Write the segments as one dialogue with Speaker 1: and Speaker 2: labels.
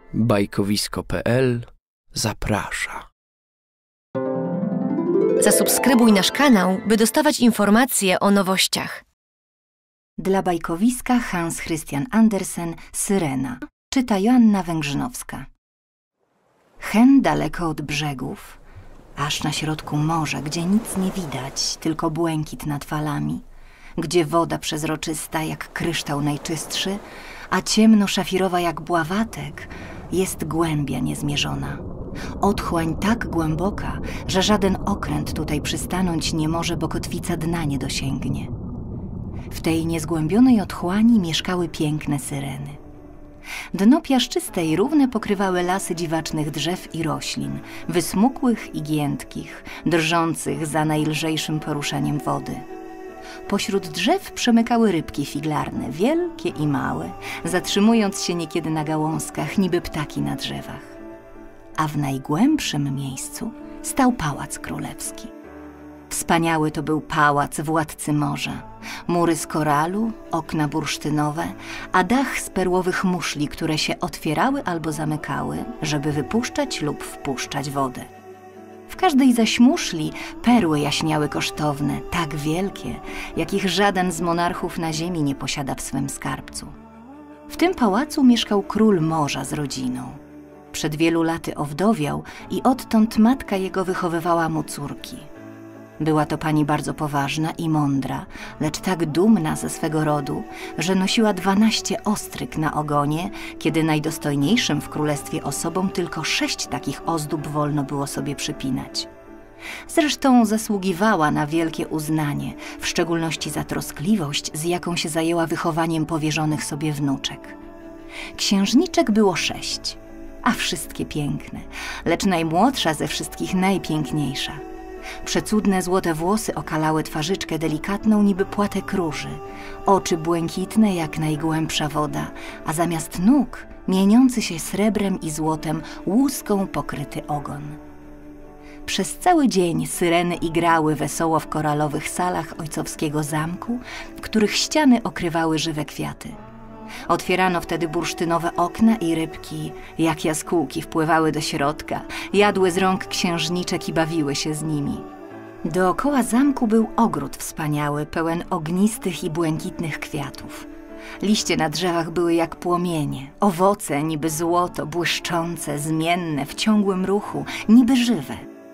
Speaker 1: Bajkowisko.pl zaprasza.
Speaker 2: Zasubskrybuj nasz kanał, by dostawać informacje o nowościach.
Speaker 3: Dla bajkowiska Hans Christian Andersen Syrena. Czyta Joanna Węgrzynowska. Hen daleko od brzegów, aż na środku morza, gdzie nic nie widać, tylko błękit nad falami, gdzie woda przezroczysta jak kryształ najczystszy, a ciemno-szafirowa jak bławatek, jest głębia niezmierzona. Otchłań tak głęboka, że żaden okręt tutaj przystanąć nie może, bo kotwica dna nie dosięgnie. W tej niezgłębionej otchłani mieszkały piękne syreny. Dno piaszczyste i równe pokrywały lasy dziwacznych drzew i roślin, wysmukłych i giętkich, drżących za najlżejszym poruszaniem wody. Pośród drzew przemykały rybki figlarne, wielkie i małe, zatrzymując się niekiedy na gałązkach, niby ptaki na drzewach. A w najgłębszym miejscu stał pałac królewski. Wspaniały to był pałac władcy morza. Mury z koralu, okna bursztynowe, a dach z perłowych muszli, które się otwierały albo zamykały, żeby wypuszczać lub wpuszczać wodę. W każdej zaś muszli perły jaśniały kosztowne, tak wielkie, jakich żaden z monarchów na ziemi nie posiada w swym skarbcu. W tym pałacu mieszkał król morza z rodziną. Przed wielu laty owdowiał i odtąd matka jego wychowywała mu córki. Była to pani bardzo poważna i mądra, lecz tak dumna ze swego rodu, że nosiła 12 ostryg na ogonie, kiedy najdostojniejszym w królestwie osobom tylko 6 takich ozdób wolno było sobie przypinać. Zresztą zasługiwała na wielkie uznanie, w szczególności za troskliwość, z jaką się zajęła wychowaniem powierzonych sobie wnuczek. Księżniczek było 6, a wszystkie piękne, lecz najmłodsza ze wszystkich najpiękniejsza. Przecudne złote włosy okalały twarzyczkę delikatną niby płatek róży, oczy błękitne jak najgłębsza woda, a zamiast nóg mieniący się srebrem i złotem łuską pokryty ogon. Przez cały dzień syreny igrały wesoło w koralowych salach ojcowskiego zamku, w których ściany okrywały żywe kwiaty. Otwierano wtedy bursztynowe okna i rybki, jak jaskółki, wpływały do środka, jadły z rąk księżniczek i bawiły się z nimi. Dookoła zamku był ogród wspaniały, pełen ognistych i błękitnych kwiatów. Liście na drzewach były jak płomienie, owoce niby złoto, błyszczące, zmienne, w ciągłym ruchu, niby żywe.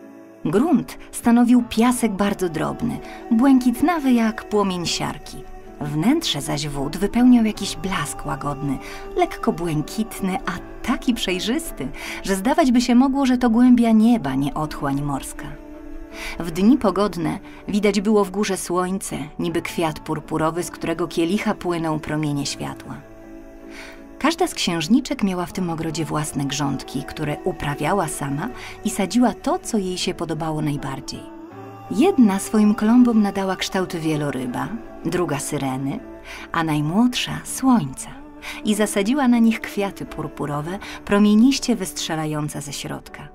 Speaker 3: Grunt stanowił piasek bardzo drobny, błękitnawy jak płomień siarki. Wnętrze zaś wód wypełniał jakiś blask łagodny, lekko błękitny, a taki przejrzysty, że zdawać by się mogło, że to głębia nieba, nie otchłań morska. W dni pogodne widać było w górze słońce, niby kwiat purpurowy, z którego kielicha płyną promienie światła. Każda z księżniczek miała w tym ogrodzie własne grządki, które uprawiała sama i sadziła to, co jej się podobało najbardziej. Jedna swoim klombom nadała kształty wieloryba, druga syreny, a najmłodsza słońca i zasadziła na nich kwiaty purpurowe, promieniście wystrzelające ze środka.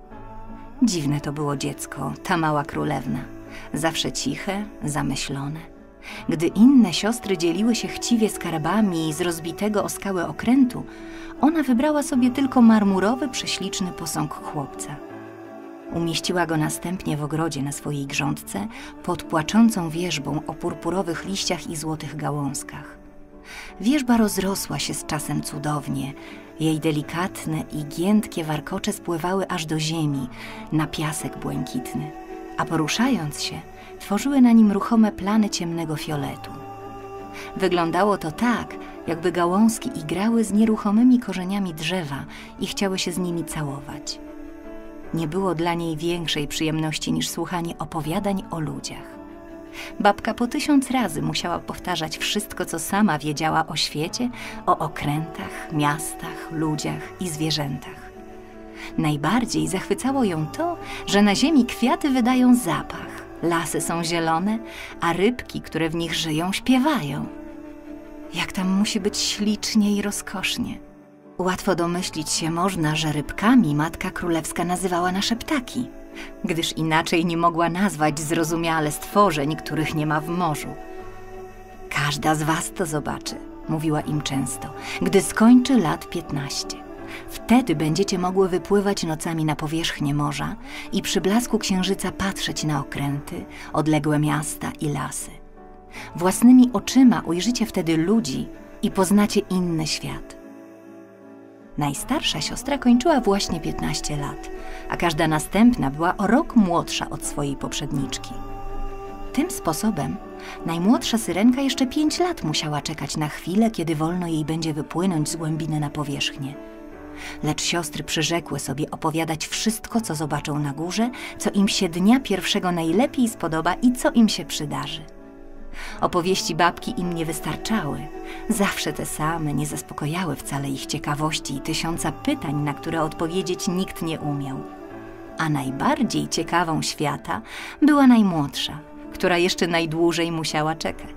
Speaker 3: Dziwne to było dziecko, ta mała królewna, zawsze ciche, zamyślone. Gdy inne siostry dzieliły się chciwie skarbami z rozbitego o skałę okrętu, ona wybrała sobie tylko marmurowy, prześliczny posąg chłopca. Umieściła go następnie w ogrodzie na swojej grządce pod płaczącą wierzbą o purpurowych liściach i złotych gałązkach. Wierzba rozrosła się z czasem cudownie. Jej delikatne i giętkie warkocze spływały aż do ziemi, na piasek błękitny, a poruszając się, tworzyły na nim ruchome plany ciemnego fioletu. Wyglądało to tak, jakby gałązki igrały z nieruchomymi korzeniami drzewa i chciały się z nimi całować. Nie było dla niej większej przyjemności niż słuchanie opowiadań o ludziach. Babka po 1000 razy musiała powtarzać wszystko, co sama wiedziała o świecie, o okrętach, miastach, ludziach i zwierzętach. Najbardziej zachwycało ją to, że na ziemi kwiaty wydają zapach, lasy są zielone, a rybki, które w nich żyją, śpiewają. Jak tam musi być ślicznie i rozkosznie. Łatwo domyślić się można, że rybkami matka królewska nazywała nasze ptaki, gdyż inaczej nie mogła nazwać zrozumiale stworzeń, których nie ma w morzu. Każda z was to zobaczy, mówiła im często, gdy skończy lat 15. Wtedy będziecie mogły wypływać nocami na powierzchnię morza i przy blasku księżyca patrzeć na okręty, odległe miasta i lasy. Własnymi oczyma ujrzycie wtedy ludzi i poznacie inny świat. Najstarsza siostra kończyła właśnie 15 lat, a każda następna była o rok młodsza od swojej poprzedniczki. Tym sposobem najmłodsza Syrenka jeszcze 5 lat musiała czekać na chwilę, kiedy wolno jej będzie wypłynąć z głębiny na powierzchnię. Lecz siostry przyrzekły sobie opowiadać wszystko, co zobaczą na górze, co im się dnia pierwszego najlepiej spodoba i co im się przydarzy. Opowieści babki im nie wystarczały. Zawsze te same, nie zaspokojały wcale ich ciekawości i 1000 pytań, na które odpowiedzieć nikt nie umiał. A najbardziej ciekawą świata była najmłodsza, która jeszcze najdłużej musiała czekać.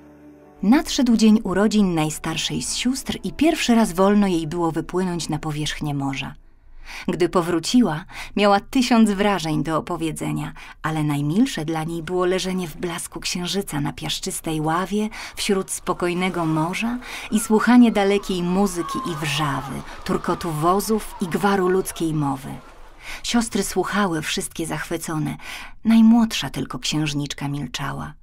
Speaker 3: Nadszedł dzień urodzin najstarszej z sióstr i pierwszy raz wolno jej było wypłynąć na powierzchnię morza. Gdy powróciła, miała 1000 wrażeń do opowiedzenia, ale najmilsze dla niej było leżenie w blasku księżyca na piaszczystej ławie wśród spokojnego morza i słuchanie dalekiej muzyki i wrzawy, turkotu wozów i gwaru ludzkiej mowy. Siostry słuchały wszystkie zachwycone, najmłodsza tylko księżniczka milczała.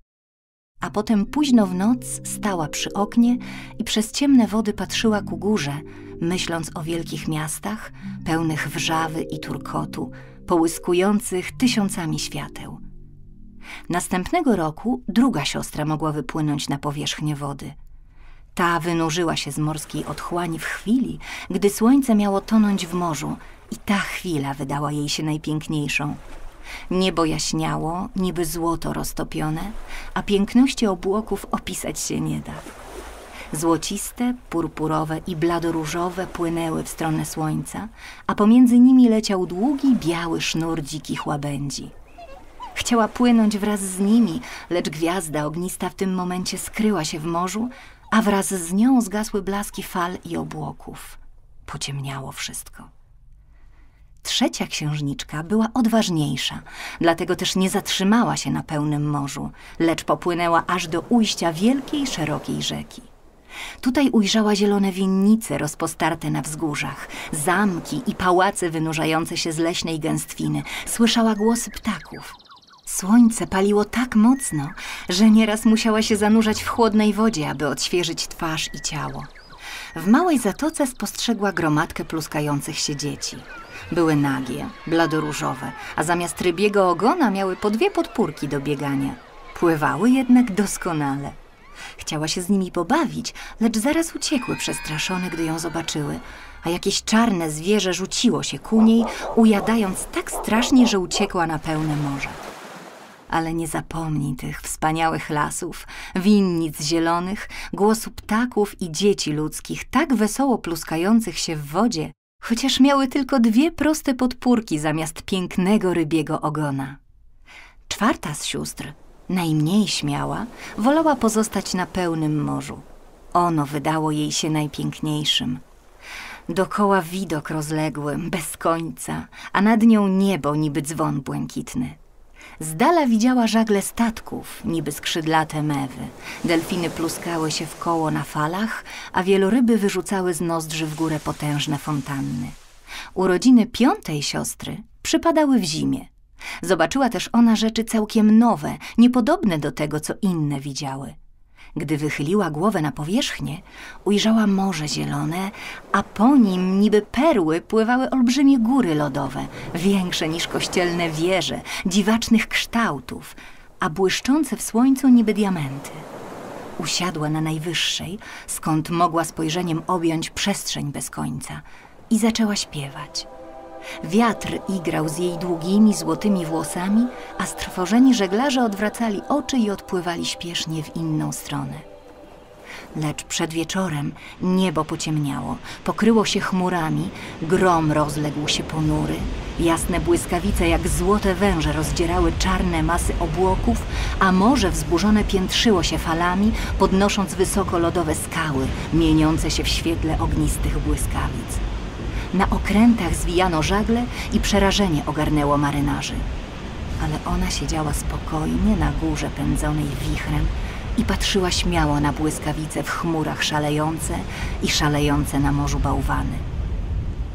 Speaker 3: A potem późno w noc stała przy oknie i przez ciemne wody patrzyła ku górze, myśląc o wielkich miastach, pełnych wrzawy i turkotu, połyskujących 1000 świateł. Następnego roku druga siostra mogła wypłynąć na powierzchnię wody. Ta wynurzyła się z morskiej otchłani w chwili, gdy słońce miało tonąć w morzu i ta chwila wydała jej się najpiękniejszą. Niebo jaśniało, niby złoto roztopione, a piękności obłoków opisać się nie da. Złociste, purpurowe i bladoróżowe płynęły w stronę słońca, a pomiędzy nimi leciał długi, biały sznur dzikich łabędzi. Chciała płynąć wraz z nimi, lecz gwiazda ognista w tym momencie skryła się w morzu, a wraz z nią zgasły blaski fal i obłoków. Pociemniało wszystko. Trzecia księżniczka była odważniejsza, dlatego też nie zatrzymała się na pełnym morzu, lecz popłynęła aż do ujścia wielkiej, szerokiej rzeki. Tutaj ujrzała zielone winnice rozpostarte na wzgórzach, zamki i pałace wynurzające się z leśnej gęstwiny. Słyszała głosy ptaków. Słońce paliło tak mocno, że nieraz musiała się zanurzać w chłodnej wodzie, aby odświeżyć twarz i ciało. W małej zatoce spostrzegła gromadkę pluskających się dzieci. Były nagie, bladoróżowe, a zamiast rybiego ogona miały po 2 podpórki do biegania. Pływały jednak doskonale. Chciała się z nimi pobawić, lecz zaraz uciekły przestraszone, gdy ją zobaczyły, a jakieś czarne zwierzę rzuciło się ku niej, ujadając tak strasznie, że uciekła na pełne morze. Ale nie zapomnij tych wspaniałych lasów, winnic zielonych, głosu ptaków i dzieci ludzkich, tak wesoło pluskających się w wodzie, chociaż miały tylko 2 proste podpórki zamiast pięknego rybiego ogona. Czwarta z sióstr, najmniej śmiała, wolała pozostać na pełnym morzu. Ono wydało jej się najpiękniejszym. Dokoła widok rozległy, bez końca, a nad nią niebo niby dzwon błękitny. Z dala widziała żagle statków, niby skrzydlate mewy. Delfiny pluskały się w koło na falach, a wieloryby wyrzucały z nozdrzy w górę potężne fontanny. Urodziny 5. siostry przypadały w zimie. Zobaczyła też ona rzeczy całkiem nowe, niepodobne do tego, co inne widziały. Gdy wychyliła głowę na powierzchnię, ujrzała morze zielone, a po nim niby perły pływały olbrzymie góry lodowe, większe niż kościelne wieże, dziwacznych kształtów, a błyszczące w słońcu niby diamenty. Usiadła na najwyższej, skąd mogła spojrzeniem objąć przestrzeń bez końca, i zaczęła śpiewać. Wiatr igrał z jej długimi, złotymi włosami, a strwożeni żeglarze odwracali oczy i odpływali śpiesznie w inną stronę. Lecz przed wieczorem niebo pociemniało, pokryło się chmurami, grom rozległ się ponury, jasne błyskawice jak złote węże rozdzierały czarne masy obłoków, a morze wzburzone piętrzyło się falami, podnosząc wysoko lodowe skały, mieniące się w świetle ognistych błyskawic. Na okrętach zwijano żagle i przerażenie ogarnęło marynarzy. Ale ona siedziała spokojnie na górze pędzonej wichrem i patrzyła śmiało na błyskawice w chmurach szalejące i szalejące na morzu bałwany.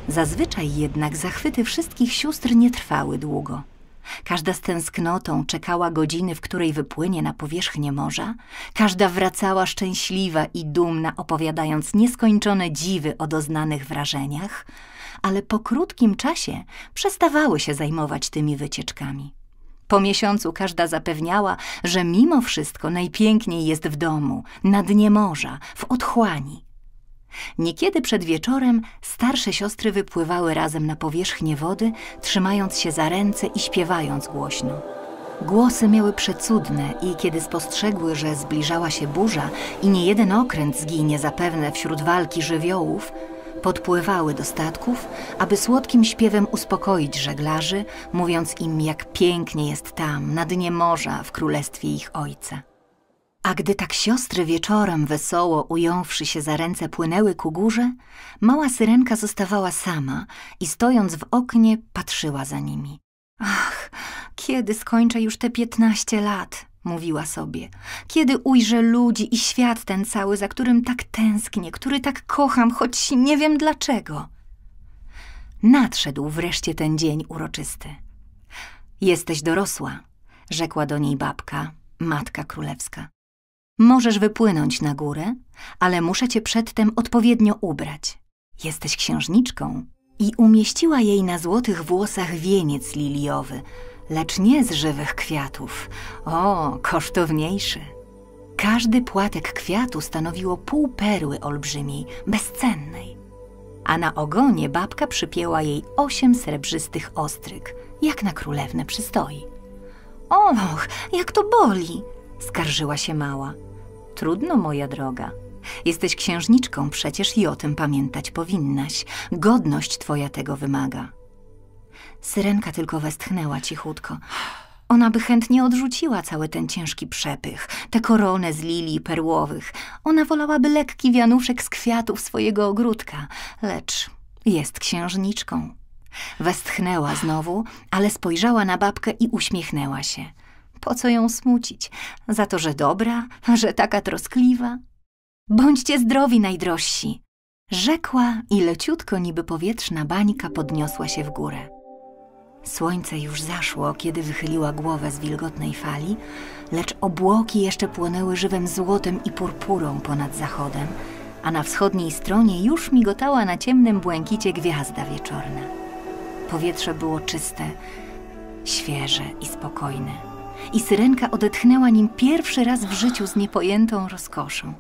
Speaker 3: Zazwyczaj jednak zachwyty wszystkich sióstr nie trwały długo. Każda z tęsknotą czekała godziny, w której wypłynie na powierzchnię morza. Każda wracała szczęśliwa i dumna, opowiadając nieskończone dziwy o doznanych wrażeniach, ale po krótkim czasie przestawały się zajmować tymi wycieczkami. Po miesiącu każda zapewniała, że mimo wszystko najpiękniej jest w domu, na dnie morza, w otchłani. Niekiedy przed wieczorem starsze siostry wypływały razem na powierzchnię wody, trzymając się za ręce i śpiewając głośno. Głosy miały przecudne i kiedy spostrzegły, że zbliżała się burza i niejeden okręt zginie zapewne wśród walki żywiołów, podpływały do statków, aby słodkim śpiewem uspokoić żeglarzy, mówiąc im, jak pięknie jest tam, na dnie morza, w królestwie ich ojca. A gdy tak siostry wieczorem wesoło ująwszy się za ręce płynęły ku górze, mała Syrenka zostawała sama i stojąc w oknie patrzyła za nimi. Ach, kiedy skończę już te 15 lat, mówiła sobie. Kiedy ujrzę ludzi i świat ten cały, za którym tak tęsknię, który tak kocham, choć nie wiem dlaczego. Nadszedł wreszcie ten dzień uroczysty. Jesteś dorosła, rzekła do niej babka, matka królewska. Możesz wypłynąć na górę, ale muszę cię przedtem odpowiednio ubrać. Jesteś księżniczką. I umieściła jej na złotych włosach wieniec liliowy, lecz nie z żywych kwiatów. O, kosztowniejszy. Każdy płatek kwiatu stanowiło pół perły olbrzymiej, bezcennej. A na ogonie babka przypięła jej 8 srebrzystych ostryg, jak na królewnę przystoi. Och, jak to boli, skarżyła się mała. Trudno, moja droga. Jesteś księżniczką przecież i o tym pamiętać powinnaś. Godność twoja tego wymaga. Syrenka tylko westchnęła cichutko. Ona by chętnie odrzuciła cały ten ciężki przepych, tę koronę z lilii perłowych. Ona wolałaby lekki wianuszek z kwiatów swojego ogródka, lecz jest księżniczką. Westchnęła znowu, ale spojrzała na babkę i uśmiechnęła się. Po co ją smucić? Za to, że dobra, że taka troskliwa? Bądźcie zdrowi, najdrożsi, rzekła i leciutko niby powietrzna bańka podniosła się w górę. Słońce już zaszło, kiedy wychyliła głowę z wilgotnej fali, lecz obłoki jeszcze płonęły żywym złotem i purpurą ponad zachodem, a na wschodniej stronie już migotała na ciemnym błękicie gwiazda wieczorna. Powietrze było czyste, świeże i spokojne, i Syrenka odetchnęła nim pierwszy raz w życiu z niepojętą rozkoszą.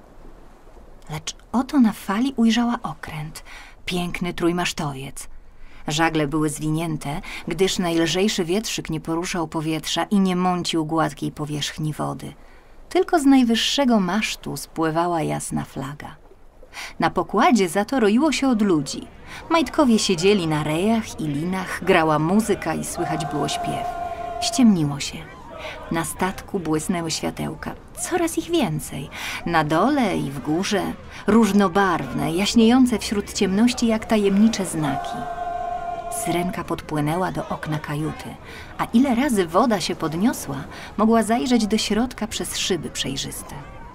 Speaker 3: Lecz oto na fali ujrzała okręt, piękny trójmasztowiec. Żagle były zwinięte, gdyż najlżejszy wietrzyk nie poruszał powietrza i nie mącił gładkiej powierzchni wody. Tylko z najwyższego masztu spływała jasna flaga. Na pokładzie za to roiło się od ludzi. Majtkowie siedzieli na rejach i linach, grała muzyka i słychać było śpiew. Ściemniło się. Na statku błysnęły światełka, coraz ich więcej, na dole i w górze, różnobarwne, jaśniejące wśród ciemności jak tajemnicze znaki. Syrenka podpłynęła do okna kajuty, a ile razy woda się podniosła, mogła zajrzeć do środka przez szyby przejrzyste.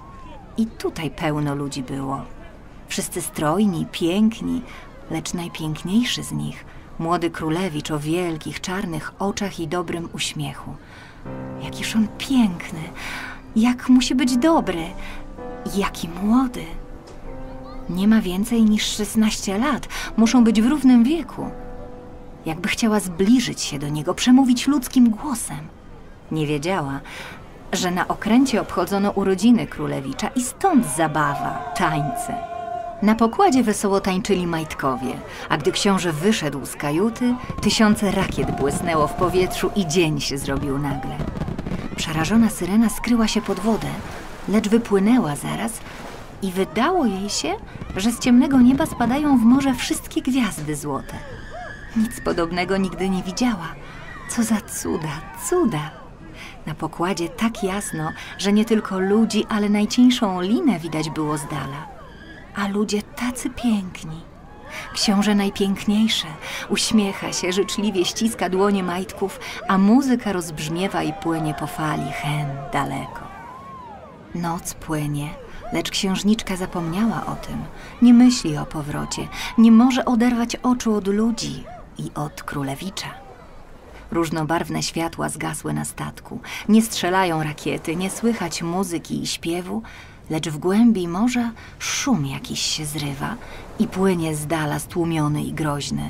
Speaker 3: I tutaj pełno ludzi było. Wszyscy strojni, piękni, lecz najpiękniejszy z nich, młody królewicz o wielkich, czarnych oczach i dobrym uśmiechu. Jakiż on piękny, jak musi być dobry, jaki młody. Nie ma więcej niż 16 lat, muszą być w równym wieku. Jakby chciała zbliżyć się do niego, przemówić ludzkim głosem. Nie wiedziała, że na okręcie obchodzono urodziny królewicza i stąd zabawa, tańce. Na pokładzie wesoło tańczyli majtkowie, a gdy książę wyszedł z kajuty, 1000 rakiet błysnęło w powietrzu i dzień się zrobił nagle. Przerażona Syrena skryła się pod wodę, lecz wypłynęła zaraz i wydało jej się, że z ciemnego nieba spadają w morze wszystkie gwiazdy złote. Nic podobnego nigdy nie widziała. Co za cuda, cuda! Na pokładzie tak jasno, że nie tylko ludzi, ale najcieńszą linę widać było z dala. A ludzie tacy piękni. Książę najpiękniejszy, uśmiecha się, życzliwie ściska dłonie majtków, a muzyka rozbrzmiewa i płynie po fali hen daleko. Noc płynie, Lecz księżniczka zapomniała o tym. Nie myśli o powrocie, nie może oderwać oczu od ludzi i od królewicza. Różnobarwne światła zgasły na statku. Nie strzelają rakiety, nie słychać muzyki i śpiewu, lecz w głębi morza szum jakiś się zrywa i płynie z dala stłumiony i groźny.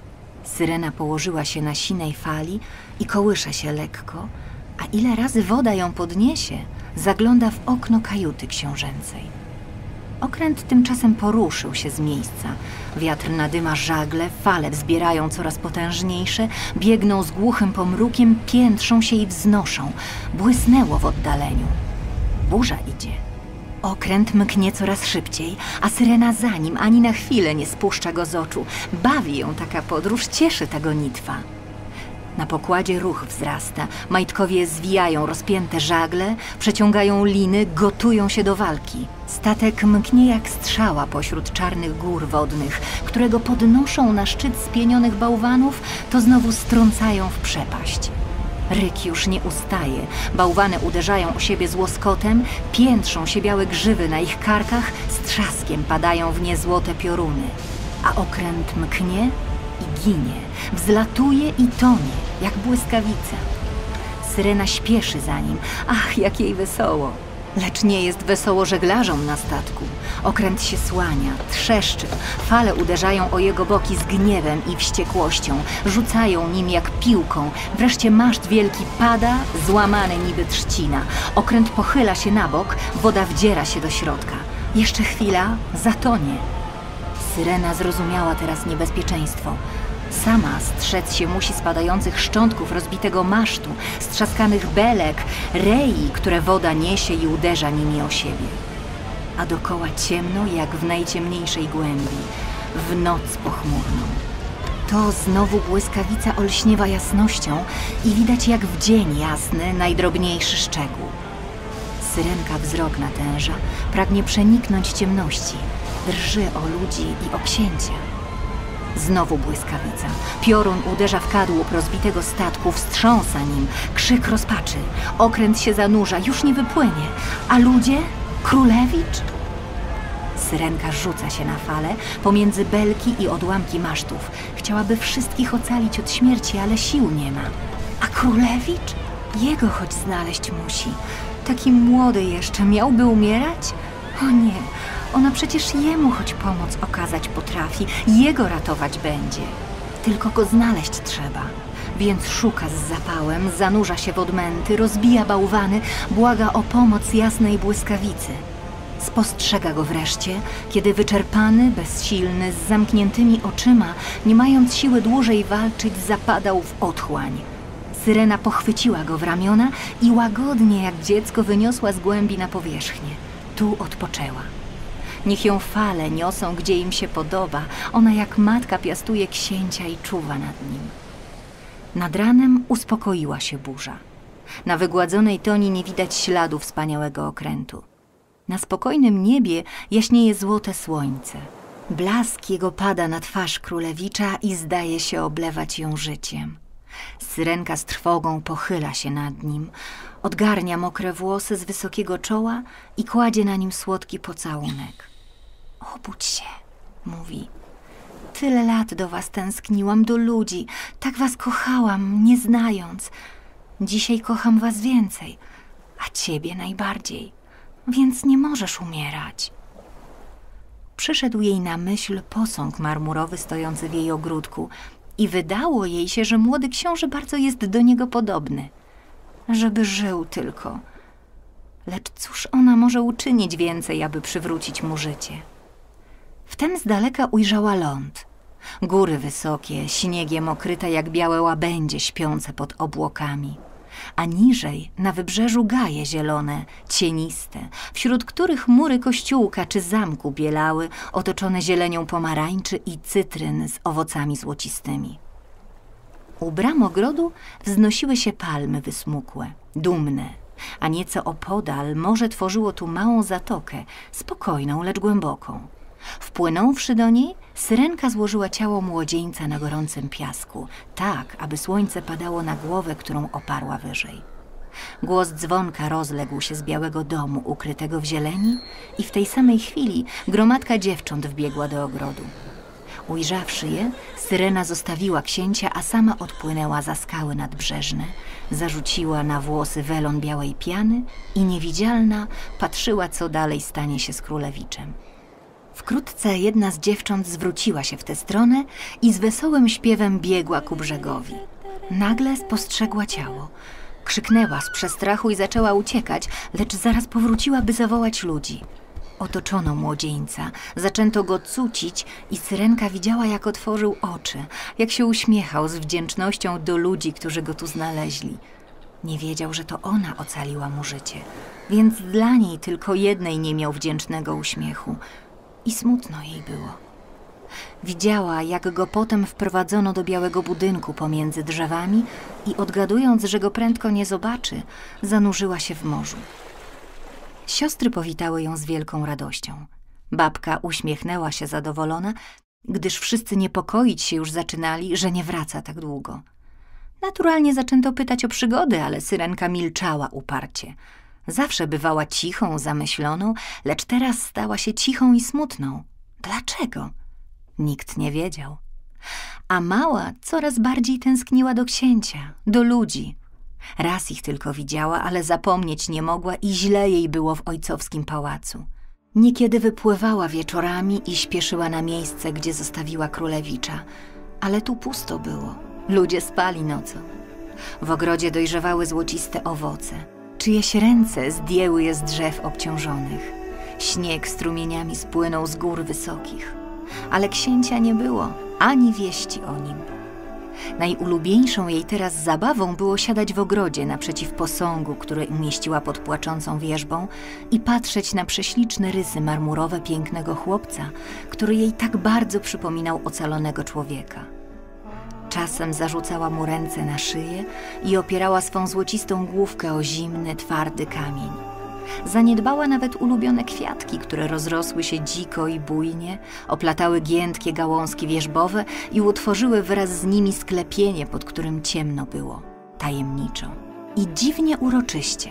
Speaker 3: Syrena położyła się na sinej fali i kołysze się lekko, a ile razy woda ją podniesie, zagląda w okno kajuty książęcej. Okręt tymczasem poruszył się z miejsca. Wiatr nadyma żagle, fale wzbierają coraz potężniejsze, biegną z głuchym pomrukiem, piętrzą się i wznoszą. Błysnęło w oddaleniu. Burza idzie. Okręt mknie coraz szybciej, a Syrena za nim ani na chwilę nie spuszcza go z oczu. Bawi ją taka podróż, cieszy ta gonitwa. Na pokładzie ruch wzrasta, majtkowie zwijają rozpięte żagle, przeciągają liny, gotują się do walki. Statek mknie jak strzała pośród czarnych gór wodnych, które go podnoszą na szczyt spienionych bałwanów, to znowu strącają w przepaść. Ryk już nie ustaje, bałwany uderzają o siebie z łoskotem, piętrzą się białe grzywy na ich karkach, z trzaskiem padają w nie złote pioruny. A okręt mknie i ginie, wzlatuje i tonie, jak błyskawica. Syrena śpieszy za nim, ach, jak jej wesoło. Lecz nie jest wesoło żeglarzom na statku. Okręt się słania, trzeszczy, fale uderzają o jego boki z gniewem i wściekłością, rzucają nim jak piłką, wreszcie maszt wielki pada, złamany niby trzcina. Okręt pochyla się na bok, woda wdziera się do środka. Jeszcze chwila, zatonie. Syrena zrozumiała teraz niebezpieczeństwo. Sama strzec się musi spadających szczątków rozbitego masztu, strzaskanych belek, rei, które woda niesie i uderza nimi o siebie. A dokoła ciemno, jak w najciemniejszej głębi, w noc pochmurną. To znowu błyskawica olśniewa jasnością i widać jak w dzień jasny najdrobniejszy szczegół. Syrenka wzrok natęża, pragnie przeniknąć ciemności, drży o ludzi i o księcia. Znowu błyskawica. Piorun uderza w kadłub rozbitego statku, wstrząsa nim. Krzyk rozpaczy. Okręt się zanurza, już nie wypłynie. A ludzie? Królewicz? Syrenka rzuca się na fale, pomiędzy belki i odłamki masztów. Chciałaby wszystkich ocalić od śmierci, ale sił nie ma. A Królewicz? Jego choć znaleźć musi. Taki młody jeszcze, miałby umierać? O nie, ona przecież jemu choć pomoc okazać potrafi, jego ratować będzie. Tylko go znaleźć trzeba. Więc szuka z zapałem, zanurza się w odmęty, rozbija bałwany, błaga o pomoc jasnej błyskawicy. Spostrzega go wreszcie, kiedy wyczerpany, bezsilny, z zamkniętymi oczyma, nie mając siły dłużej walczyć, zapadał w otchłań. Syrena pochwyciła go w ramiona i łagodnie jak dziecko wyniosła z głębi na powierzchnię. Tu odpoczęła. Niech ją fale niosą, gdzie im się podoba. Ona jak matka piastuje księcia i czuwa nad nim. Nad ranem uspokoiła się burza. Na wygładzonej toni nie widać śladu wspaniałego okrętu. Na spokojnym niebie jaśnieje złote słońce. Blask jego pada na twarz królewicza i zdaje się oblewać ją życiem. Syrenka z trwogą pochyla się nad nim, odgarnia mokre włosy z wysokiego czoła i kładzie na nim słodki pocałunek. Obudź się, mówi. Tyle lat do was tęskniłam, do ludzi, tak was kochałam, nie znając. Dzisiaj kocham was więcej, a ciebie najbardziej, więc nie możesz umierać. Przyszedł jej na myśl posąg marmurowy stojący w jej ogródku i wydało jej się, że młody książę bardzo jest do niego podobny. Żeby żył tylko. Lecz cóż ona może uczynić więcej, aby przywrócić mu życie? Wtem z daleka ujrzała ląd. Góry wysokie, śniegiem okryte jak białe łabędzie śpiące pod obłokami. A niżej, na wybrzeżu gaje zielone, cieniste, wśród których mury kościółka czy zamku bielały, otoczone zielenią pomarańczy i cytryn z owocami złocistymi. U bram ogrodu wznosiły się palmy wysmukłe, dumne, a nieco opodal morze tworzyło tu małą zatokę, spokojną, lecz głęboką. Wpłynąwszy do niej, Syrenka złożyła ciało młodzieńca na gorącym piasku, tak, aby słońce padało na głowę, którą oparła wyżej. Głos dzwonka rozległ się z białego domu ukrytego w zieleni i w tej samej chwili gromadka dziewcząt wbiegła do ogrodu. Ujrzawszy je, Syrena zostawiła księcia, a sama odpłynęła za skały nadbrzeżne, zarzuciła na włosy welon białej piany i niewidzialna patrzyła, co dalej stanie się z królewiczem. Wkrótce jedna z dziewcząt zwróciła się w tę stronę i z wesołym śpiewem biegła ku brzegowi. Nagle spostrzegła ciało. Krzyknęła z przestrachu i zaczęła uciekać, lecz zaraz powróciła, by zawołać ludzi. Otoczono młodzieńca, zaczęto go cucić i Syrenka widziała, jak otworzył oczy, jak się uśmiechał z wdzięcznością do ludzi, którzy go tu znaleźli. Nie wiedział, że to ona ocaliła mu życie, więc dla niej tylko jednej nie miał wdzięcznego uśmiechu i smutno jej było. Widziała, jak go potem wprowadzono do białego budynku pomiędzy drzewami i odgadując, że go prędko nie zobaczy, zanurzyła się w morzu. Siostry powitały ją z wielką radością. Babka uśmiechnęła się zadowolona, gdyż wszyscy niepokoić się już zaczynali, że nie wraca tak długo. Naturalnie zaczęto pytać o przygody, ale Syrenka milczała uparcie. Zawsze bywała cichą, zamyśloną, lecz teraz stała się cichą i smutną. Dlaczego? Nikt nie wiedział. A mała coraz bardziej tęskniła do księcia, do ludzi. Raz ich tylko widziała, ale zapomnieć nie mogła i źle jej było w ojcowskim pałacu. Niekiedy wypływała wieczorami i śpieszyła na miejsce, gdzie zostawiła królewicza. Ale tu pusto było. Ludzie spali nocą. W ogrodzie dojrzewały złociste owoce. Czyjeś ręce zdjęły je z drzew obciążonych. Śnieg strumieniami spłynął z gór wysokich. Ale księcia nie było, ani wieści o nim. Najulubieńszą jej teraz zabawą było siadać w ogrodzie naprzeciw posągu, który umieściła pod płaczącą wierzbą i patrzeć na prześliczne rysy marmurowe pięknego chłopca, który jej tak bardzo przypominał ocalonego człowieka. Czasem zarzucała mu ręce na szyję i opierała swą złocistą główkę o zimny, twardy kamień. Zaniedbała nawet ulubione kwiatki, które rozrosły się dziko i bujnie, oplatały giętkie gałązki wierzbowe i utworzyły wraz z nimi sklepienie, pod którym ciemno było, tajemniczo i dziwnie uroczyście.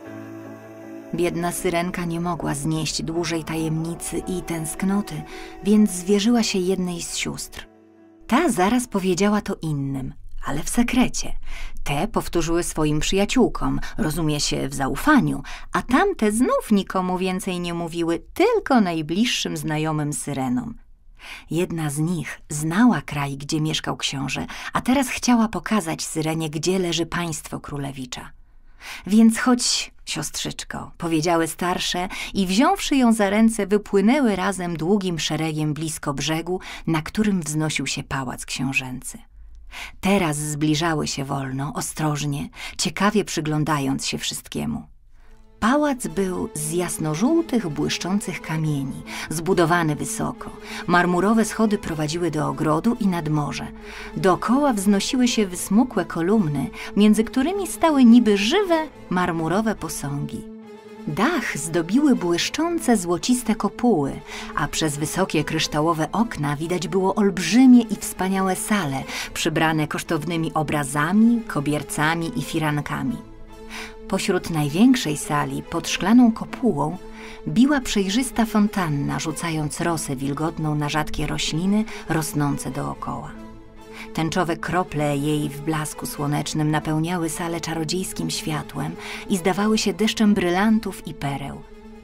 Speaker 3: Biedna Syrenka nie mogła znieść dłużej tajemnicy i tęsknoty, więc zwierzyła się jednej z sióstr. Ta zaraz powiedziała to innym, ale w sekrecie. Te powtórzyły swoim przyjaciółkom, rozumie się, w zaufaniu, a tamte znów nikomu więcej nie mówiły, tylko najbliższym znajomym Syrenom. Jedna z nich znała kraj, gdzie mieszkał książę, a teraz chciała pokazać Syrenie, gdzie leży państwo królewicza. Więc chodź, siostrzyczko, powiedziały starsze i wziąwszy ją za ręce, wypłynęły razem długim szeregiem blisko brzegu, na którym wznosił się pałac książęcy. Teraz zbliżały się wolno, ostrożnie, ciekawie przyglądając się wszystkiemu. Pałac był z jasnożółtych, błyszczących kamieni, zbudowany wysoko. Marmurowe schody prowadziły do ogrodu i nad morze. Dookoła wznosiły się wysmukłe kolumny, między którymi stały niby żywe, marmurowe posągi. Dach zdobiły błyszczące, złociste kopuły, a przez wysokie kryształowe okna widać było olbrzymie i wspaniałe sale, przybrane kosztownymi obrazami, kobiercami i firankami. Pośród największej sali, pod szklaną kopułą, biła przejrzysta fontanna, rzucając rosę wilgotną na rzadkie rośliny rosnące dookoła. Tęczowe krople jej w blasku słonecznym napełniały salę czarodziejskim światłem i zdawały się deszczem brylantów i pereł.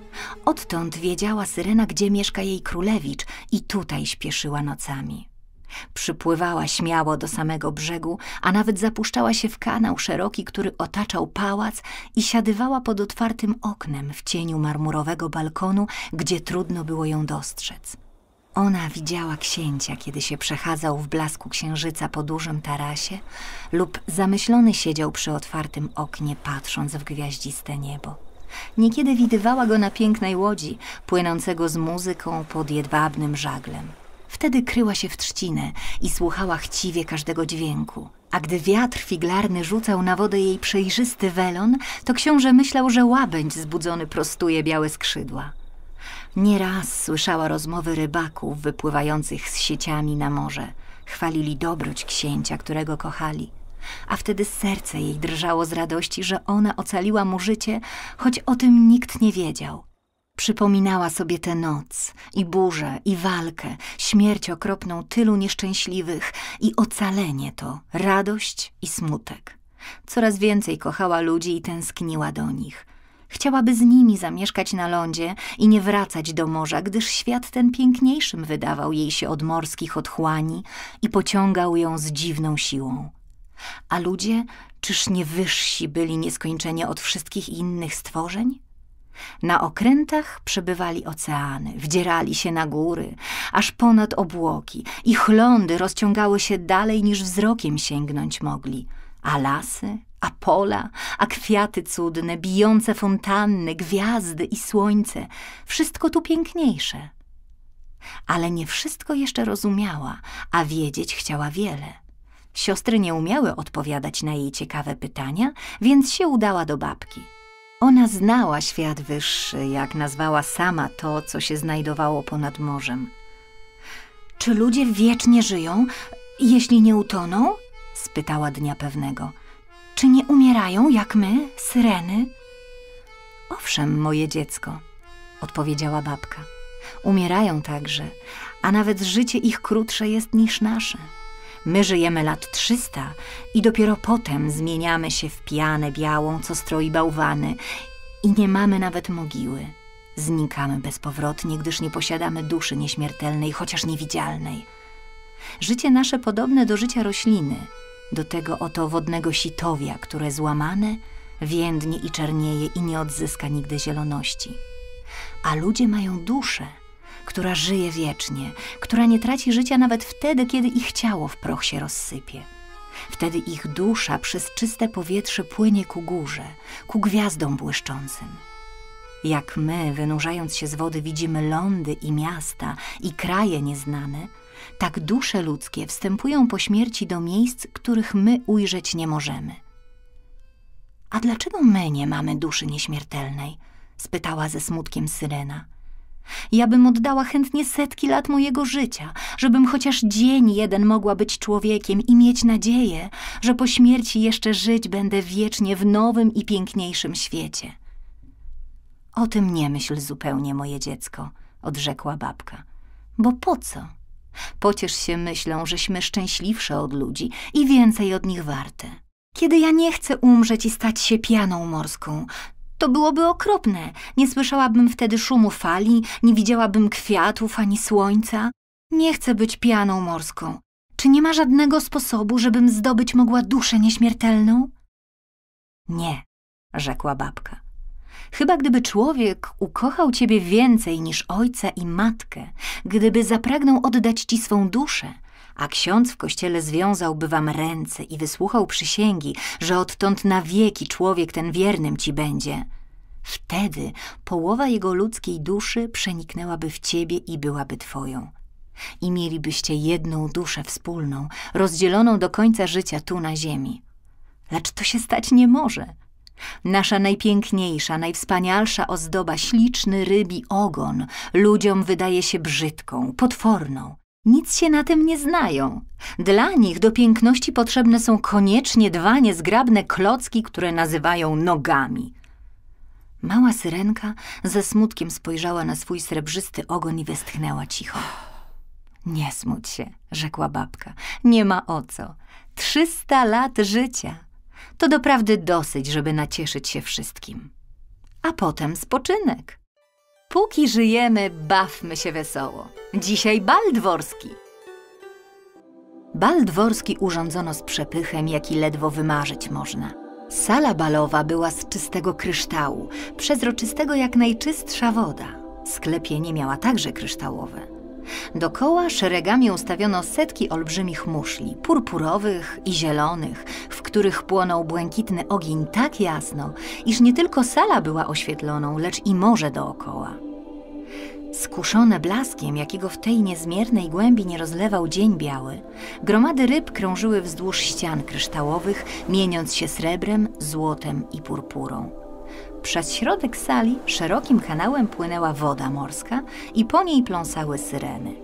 Speaker 3: Odtąd wiedziała Syrena, gdzie mieszka jej królewicz i tutaj śpieszyła nocami. Przypływała śmiało do samego brzegu, a nawet zapuszczała się w kanał szeroki, który otaczał pałac i siadywała pod otwartym oknem w cieniu marmurowego balkonu, gdzie trudno było ją dostrzec. Ona widziała księcia, kiedy się przechadzał w blasku księżyca po dużym tarasie lub zamyślony siedział przy otwartym oknie, patrząc w gwiaździste niebo. Niekiedy widywała go na pięknej łodzi, płynącego z muzyką pod jedwabnym żaglem. Wtedy kryła się w trzcinę i słuchała chciwie każdego dźwięku. A gdy wiatr figlarny rzucał na wodę jej przejrzysty welon, to książę myślał, że łabędź zbudzony prostuje białe skrzydła. Nieraz słyszała rozmowy rybaków wypływających z sieciami na morze. Chwalili dobroć księcia, którego kochali. a wtedy serce jej drżało z radości, że ona ocaliła mu życie, choć o tym nikt nie wiedział. Przypominała sobie tę noc i burzę, i walkę, śmierć okropną tylu nieszczęśliwych i ocalenie to, radość i smutek. Coraz więcej kochała ludzi i tęskniła do nich. Chciałaby z nimi zamieszkać na lądzie i nie wracać do morza, gdyż świat ten piękniejszym wydawał jej się od morskich otchłani i pociągał ją z dziwną siłą. A ludzie, czyż nie wyżsi byli nieskończenie od wszystkich innych stworzeń? Na okrętach przebywali oceany, wdzierali się na góry, aż ponad obłoki. Ich lądy rozciągały się dalej, niż wzrokiem sięgnąć mogli. A lasy, a pola, a kwiaty cudne, bijące fontanny, gwiazdy i słońce, wszystko tu piękniejsze. Ale nie wszystko jeszcze rozumiała, a wiedzieć chciała wiele. Siostry nie umiały odpowiadać na jej ciekawe pytania, więc się udała do babki. Ona znała świat wyższy, jak nazwała sama to, co się znajdowało ponad morzem. Czy ludzie wiecznie żyją, jeśli nie utoną? Spytała dnia pewnego. Czy nie umierają, jak my, syreny? Owszem, moje dziecko, odpowiedziała babka. Umierają także, a nawet życie ich krótsze jest niż nasze. My żyjemy lat 300 i dopiero potem zmieniamy się w pianę białą, co stroi bałwany i nie mamy nawet mogiły. Znikamy bezpowrotnie, gdyż nie posiadamy duszy nieśmiertelnej, chociaż niewidzialnej. Życie nasze podobne do życia rośliny, do tego oto wodnego sitowia, które złamane, więdnie i czernieje i nie odzyska nigdy zieloności. A ludzie mają duszę, która żyje wiecznie, która nie traci życia nawet wtedy, kiedy ich ciało w proch się rozsypie. Wtedy ich dusza przez czyste powietrze płynie ku górze, ku gwiazdom błyszczącym. Jak my, wynurzając się z wody, widzimy lądy i miasta i kraje nieznane, tak dusze ludzkie wstępują po śmierci do miejsc, których my ujrzeć nie możemy. A dlaczego my nie mamy duszy nieśmiertelnej? Spytała ze smutkiem Syrena. Ja bym oddała chętnie setki lat mojego życia, żebym chociaż dzień jeden mogła być człowiekiem i mieć nadzieję, że po śmierci jeszcze żyć będę wiecznie w nowym i piękniejszym świecie. O tym nie myśl zupełnie, moje dziecko, odrzekła babka. Bo po co? Pociesz się myślą, żeśmy szczęśliwsze od ludzi i więcej od nich warte. Kiedy ja nie chcę umrzeć i stać się pianą morską, to byłoby okropne. Nie słyszałabym wtedy szumu fali, nie widziałabym kwiatów ani słońca. Nie chcę być pianą morską. Czy nie ma żadnego sposobu, żebym zdobyć mogła duszę nieśmiertelną? Nie, rzekła babka. Chyba gdyby człowiek ukochał ciebie więcej niż ojca i matkę, gdyby zapragnął oddać ci swą duszę, a ksiądz w kościele związałby wam ręce i wysłuchał przysięgi, że odtąd na wieki człowiek ten wiernym ci będzie, wtedy połowa jego ludzkiej duszy przeniknęłaby w ciebie i byłaby twoją. I mielibyście jedną duszę wspólną, rozdzieloną do końca życia tu na ziemi. Lecz to się stać nie może. Nasza najpiękniejsza, najwspanialsza ozdoba, śliczny rybi ogon, ludziom wydaje się brzydką, potworną. Nic się na tym nie znają. Dla nich do piękności potrzebne są koniecznie dwa niezgrabne klocki, które nazywają nogami. Mała Syrenka ze smutkiem spojrzała na swój srebrzysty ogon i westchnęła cicho. Nie smuć się, rzekła babka. Nie ma o co. 300 lat życia. To doprawdy dosyć, żeby nacieszyć się wszystkim. A potem spoczynek. Póki żyjemy, bawmy się wesoło. Dzisiaj bal dworski. Bal dworski urządzono z przepychem, jaki ledwo wymarzyć można. Sala balowa była z czystego kryształu, przezroczystego jak najczystsza woda. Sklepienie miała także kryształowe. Dokoła szeregami ustawiono setki olbrzymich muszli, purpurowych i zielonych, w których płonął błękitny ogień tak jasno, iż nie tylko sala była oświetloną, lecz i morze dookoła. Skuszone blaskiem, jakiego w tej niezmiernej głębi nie rozlewał dzień biały, gromady ryb krążyły wzdłuż ścian kryształowych, mieniąc się srebrem, złotem i purpurą. Przez środek sali szerokim kanałem płynęła woda morska i po niej pląsały syreny.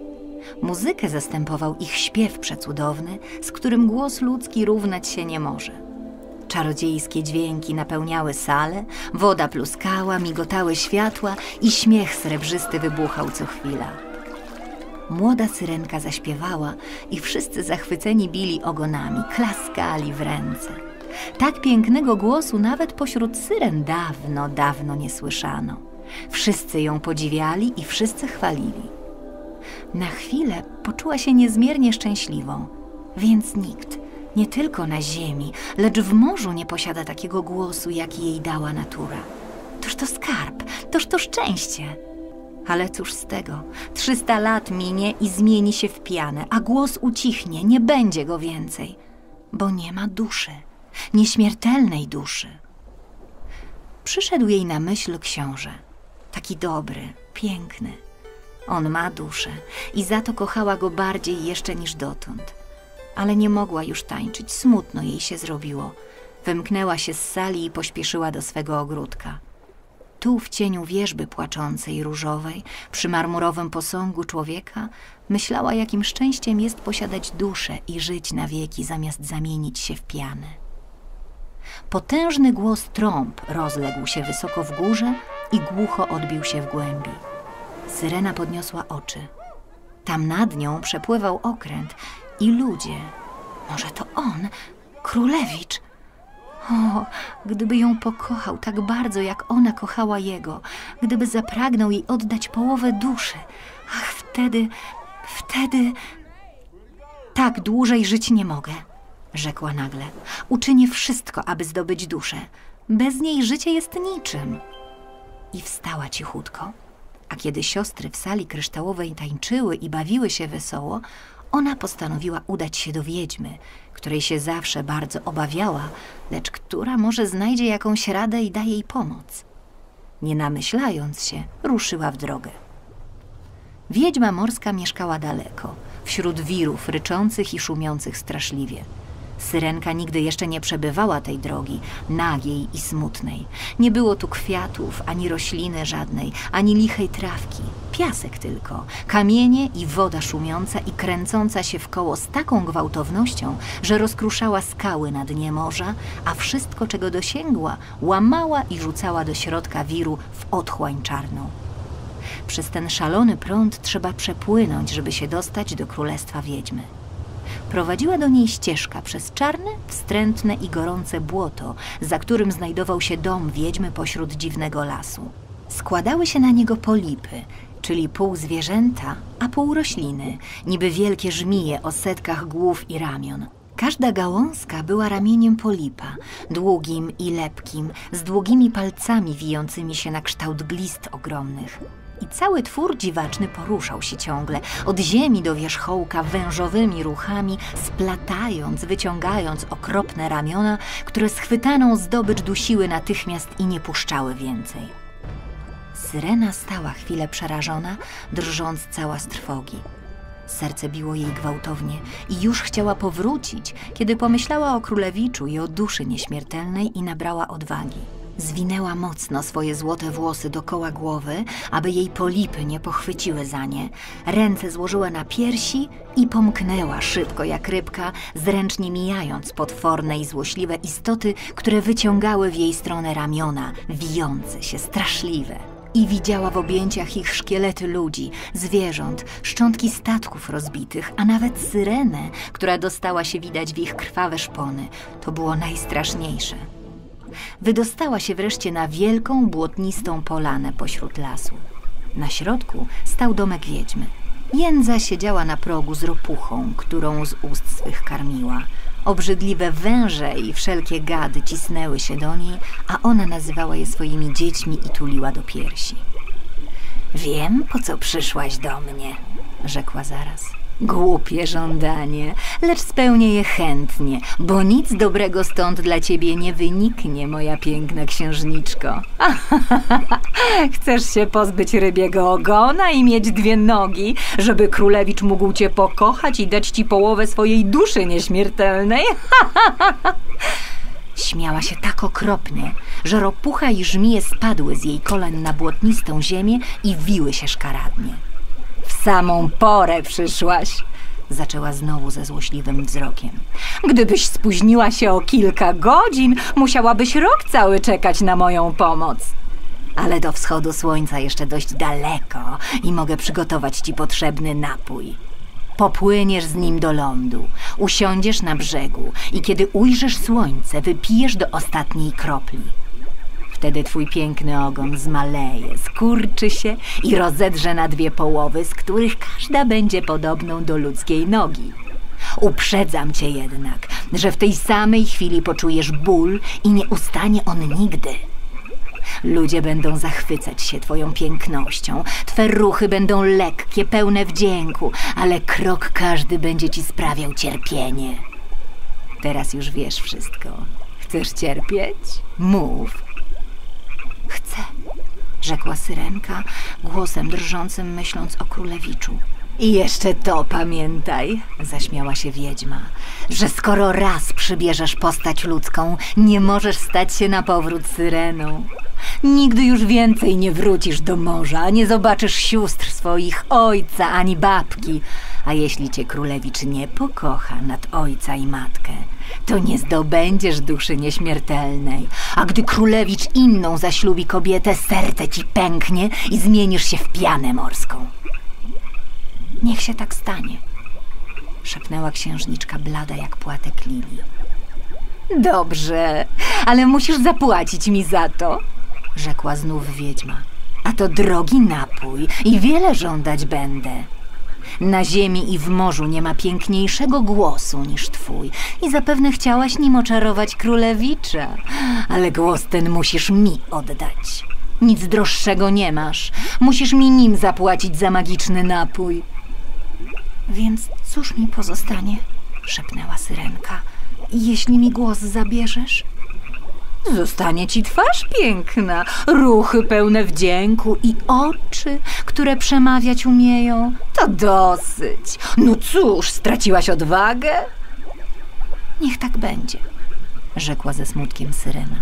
Speaker 3: Muzykę zastępował ich śpiew przecudowny, z którym głos ludzki równać się nie może. Czarodziejskie dźwięki napełniały salę, woda pluskała, migotały światła i śmiech srebrzysty wybuchał co chwila. Młoda syrenka zaśpiewała i wszyscy zachwyceni bili ogonami, klaskali w ręce. Tak pięknego głosu nawet pośród syren dawno, dawno nie słyszano. Wszyscy ją podziwiali i wszyscy chwalili. Na chwilę poczuła się niezmiernie szczęśliwą, więc nikt, nie tylko na ziemi, lecz w morzu nie posiada takiego głosu, jaki jej dała natura. Toż to skarb, toż to szczęście. Ale cóż z tego, 300 lat minie i zmieni się w pianę, a głos ucichnie, nie będzie go więcej, bo nie ma duszy, nieśmiertelnej duszy. Przyszedł jej na myśl książę, taki dobry, piękny. On ma duszę i za to kochała go bardziej jeszcze niż dotąd. Ale nie mogła już tańczyć, smutno jej się zrobiło. Wymknęła się z sali i pośpieszyła do swego ogródka. Tu w cieniu wierzby płaczącej, różowej, przy marmurowym posągu człowieka, myślała, jakim szczęściem jest posiadać duszę i żyć na wieki, zamiast zamienić się w pianę. Potężny głos trąb rozległ się wysoko w górze i głucho odbił się w głębi. Syrena podniosła oczy. Tam nad nią przepływał okręt i ludzie. Może to on, królewicz. O, gdyby ją pokochał tak bardzo, jak ona kochała jego, gdyby zapragnął jej oddać połowę duszy, ach, wtedy... Tak dłużej żyć nie mogę, rzekła nagle. Uczynię wszystko, aby zdobyć duszę. Bez niej życie jest niczym. I wstała cichutko, a kiedy siostry w sali kryształowej tańczyły i bawiły się wesoło, ona postanowiła udać się do wiedźmy, której się zawsze bardzo obawiała, lecz która może znajdzie jakąś radę i da jej pomoc. Nie namyślając się, ruszyła w drogę. Wiedźma morska mieszkała daleko, wśród wirów ryczących i szumiących straszliwie. Syrenka nigdy jeszcze nie przebywała tej drogi, nagiej i smutnej. Nie było tu kwiatów, ani rośliny żadnej, ani lichej trawki. Piasek tylko, kamienie i woda szumiąca i kręcąca się w koło z taką gwałtownością, że rozkruszała skały na dnie morza, a wszystko, czego dosięgła, łamała i rzucała do środka wiru w otchłań czarną. Przez ten szalony prąd trzeba przepłynąć, żeby się dostać do królestwa wiedźmy. Prowadziła do niej ścieżka przez czarne, wstrętne i gorące błoto, za którym znajdował się dom wiedźmy pośród dziwnego lasu. Składały się na niego polipy, czyli pół zwierzęta, a pół rośliny, niby wielkie żmije o setkach głów i ramion. Każda gałązka była ramieniem polipa, długim i lepkim, z długimi palcami wijącymi się na kształt glist ogromnych. I cały twór dziwaczny poruszał się ciągle, od ziemi do wierzchołka, wężowymi ruchami, splatając, wyciągając okropne ramiona, które schwytaną zdobycz dusiły natychmiast i nie puszczały więcej. Syrena stała chwilę przerażona, drżąc cała z trwogi. Serce biło jej gwałtownie i już chciała powrócić, kiedy pomyślała o królewiczu i o duszy nieśmiertelnej i nabrała odwagi. Zwinęła mocno swoje złote włosy dokoła głowy, aby jej polipy nie pochwyciły za nie. Ręce złożyła na piersi i pomknęła szybko jak rybka, zręcznie mijając potworne i złośliwe istoty, które wyciągały w jej stronę ramiona, wijące się, straszliwe. I widziała w objęciach ich szkielety ludzi, zwierząt, szczątki statków rozbitych, a nawet syrenę, która dostała się widać w ich krwawe szpony. To było najstraszniejsze. Wydostała się wreszcie na wielką, błotnistą polanę pośród lasu. Na środku stał domek wiedźmy. Jędza siedziała na progu z ropuchą, którą z ust swych karmiła. Obrzydliwe węże i wszelkie gady cisnęły się do niej, a ona nazywała je swoimi dziećmi i tuliła do piersi. Wiem, po co przyszłaś do mnie, rzekła zaraz. Głupie żądanie, lecz spełnię je chętnie, bo nic dobrego stąd dla ciebie nie wyniknie, moja piękna księżniczko. Chcesz się pozbyć rybiego ogona i mieć 2 nogi, żeby królewicz mógł cię pokochać i dać ci połowę swojej duszy nieśmiertelnej? Śmiała się tak okropnie, że ropucha i żmije spadły z jej kolan na błotnistą ziemię i wiły się szkaradnie. W samą porę przyszłaś. Zaczęła znowu ze złośliwym wzrokiem. Gdybyś spóźniła się o kilka godzin, musiałabyś rok cały czekać na moją pomoc. Ale do wschodu słońca jeszcze dość daleko i mogę przygotować ci potrzebny napój. Popłyniesz z nim do lądu, usiądziesz na brzegu i kiedy ujrzysz słońce, wypijesz do ostatniej kropli. Wtedy twój piękny ogon zmaleje, skurczy się i rozedrze na dwie połowy, z których każda będzie podobną do ludzkiej nogi. Uprzedzam cię jednak, że w tej samej chwili poczujesz ból i nie ustanie on nigdy. Ludzie będą zachwycać się twoją pięknością, twe ruchy będą lekkie, pełne wdzięku, ale krok każdy będzie ci sprawiał cierpienie. Teraz już wiesz wszystko. Chcesz cierpieć? Mów. Chcę, rzekła Syrenka, głosem drżącym, myśląc o królewiczu. I jeszcze to pamiętaj, zaśmiała się wiedźma, że skoro raz przybierzesz postać ludzką, nie możesz stać się na powrót syreną. Nigdy już więcej nie wrócisz do morza, nie zobaczysz sióstr swoich, ojca ani babki. A jeśli cię królewicz nie pokocha nad ojca i matkę, to nie zdobędziesz duszy nieśmiertelnej. A gdy królewicz inną zaślubi kobietę, serce ci pęknie i zmienisz się w pianę morską. Niech się tak stanie, szepnęła księżniczka blada jak płatek lilii. Dobrze, ale musisz zapłacić mi za to, rzekła znów wiedźma. A to drogi napój i wiele żądać będę. Na ziemi i w morzu nie ma piękniejszego głosu niż twój i zapewne chciałaś nim oczarować królewicza, ale głos ten musisz mi oddać. Nic droższego nie masz, musisz mi nim zapłacić za magiczny napój. Więc cóż mi pozostanie, szepnęła Syrenka, jeśli mi głos zabierzesz? Zostanie ci twarz piękna, ruchy pełne wdzięku i oczy, które przemawiać umieją. To dosyć. No cóż, straciłaś odwagę? Niech tak będzie, rzekła ze smutkiem Syrena.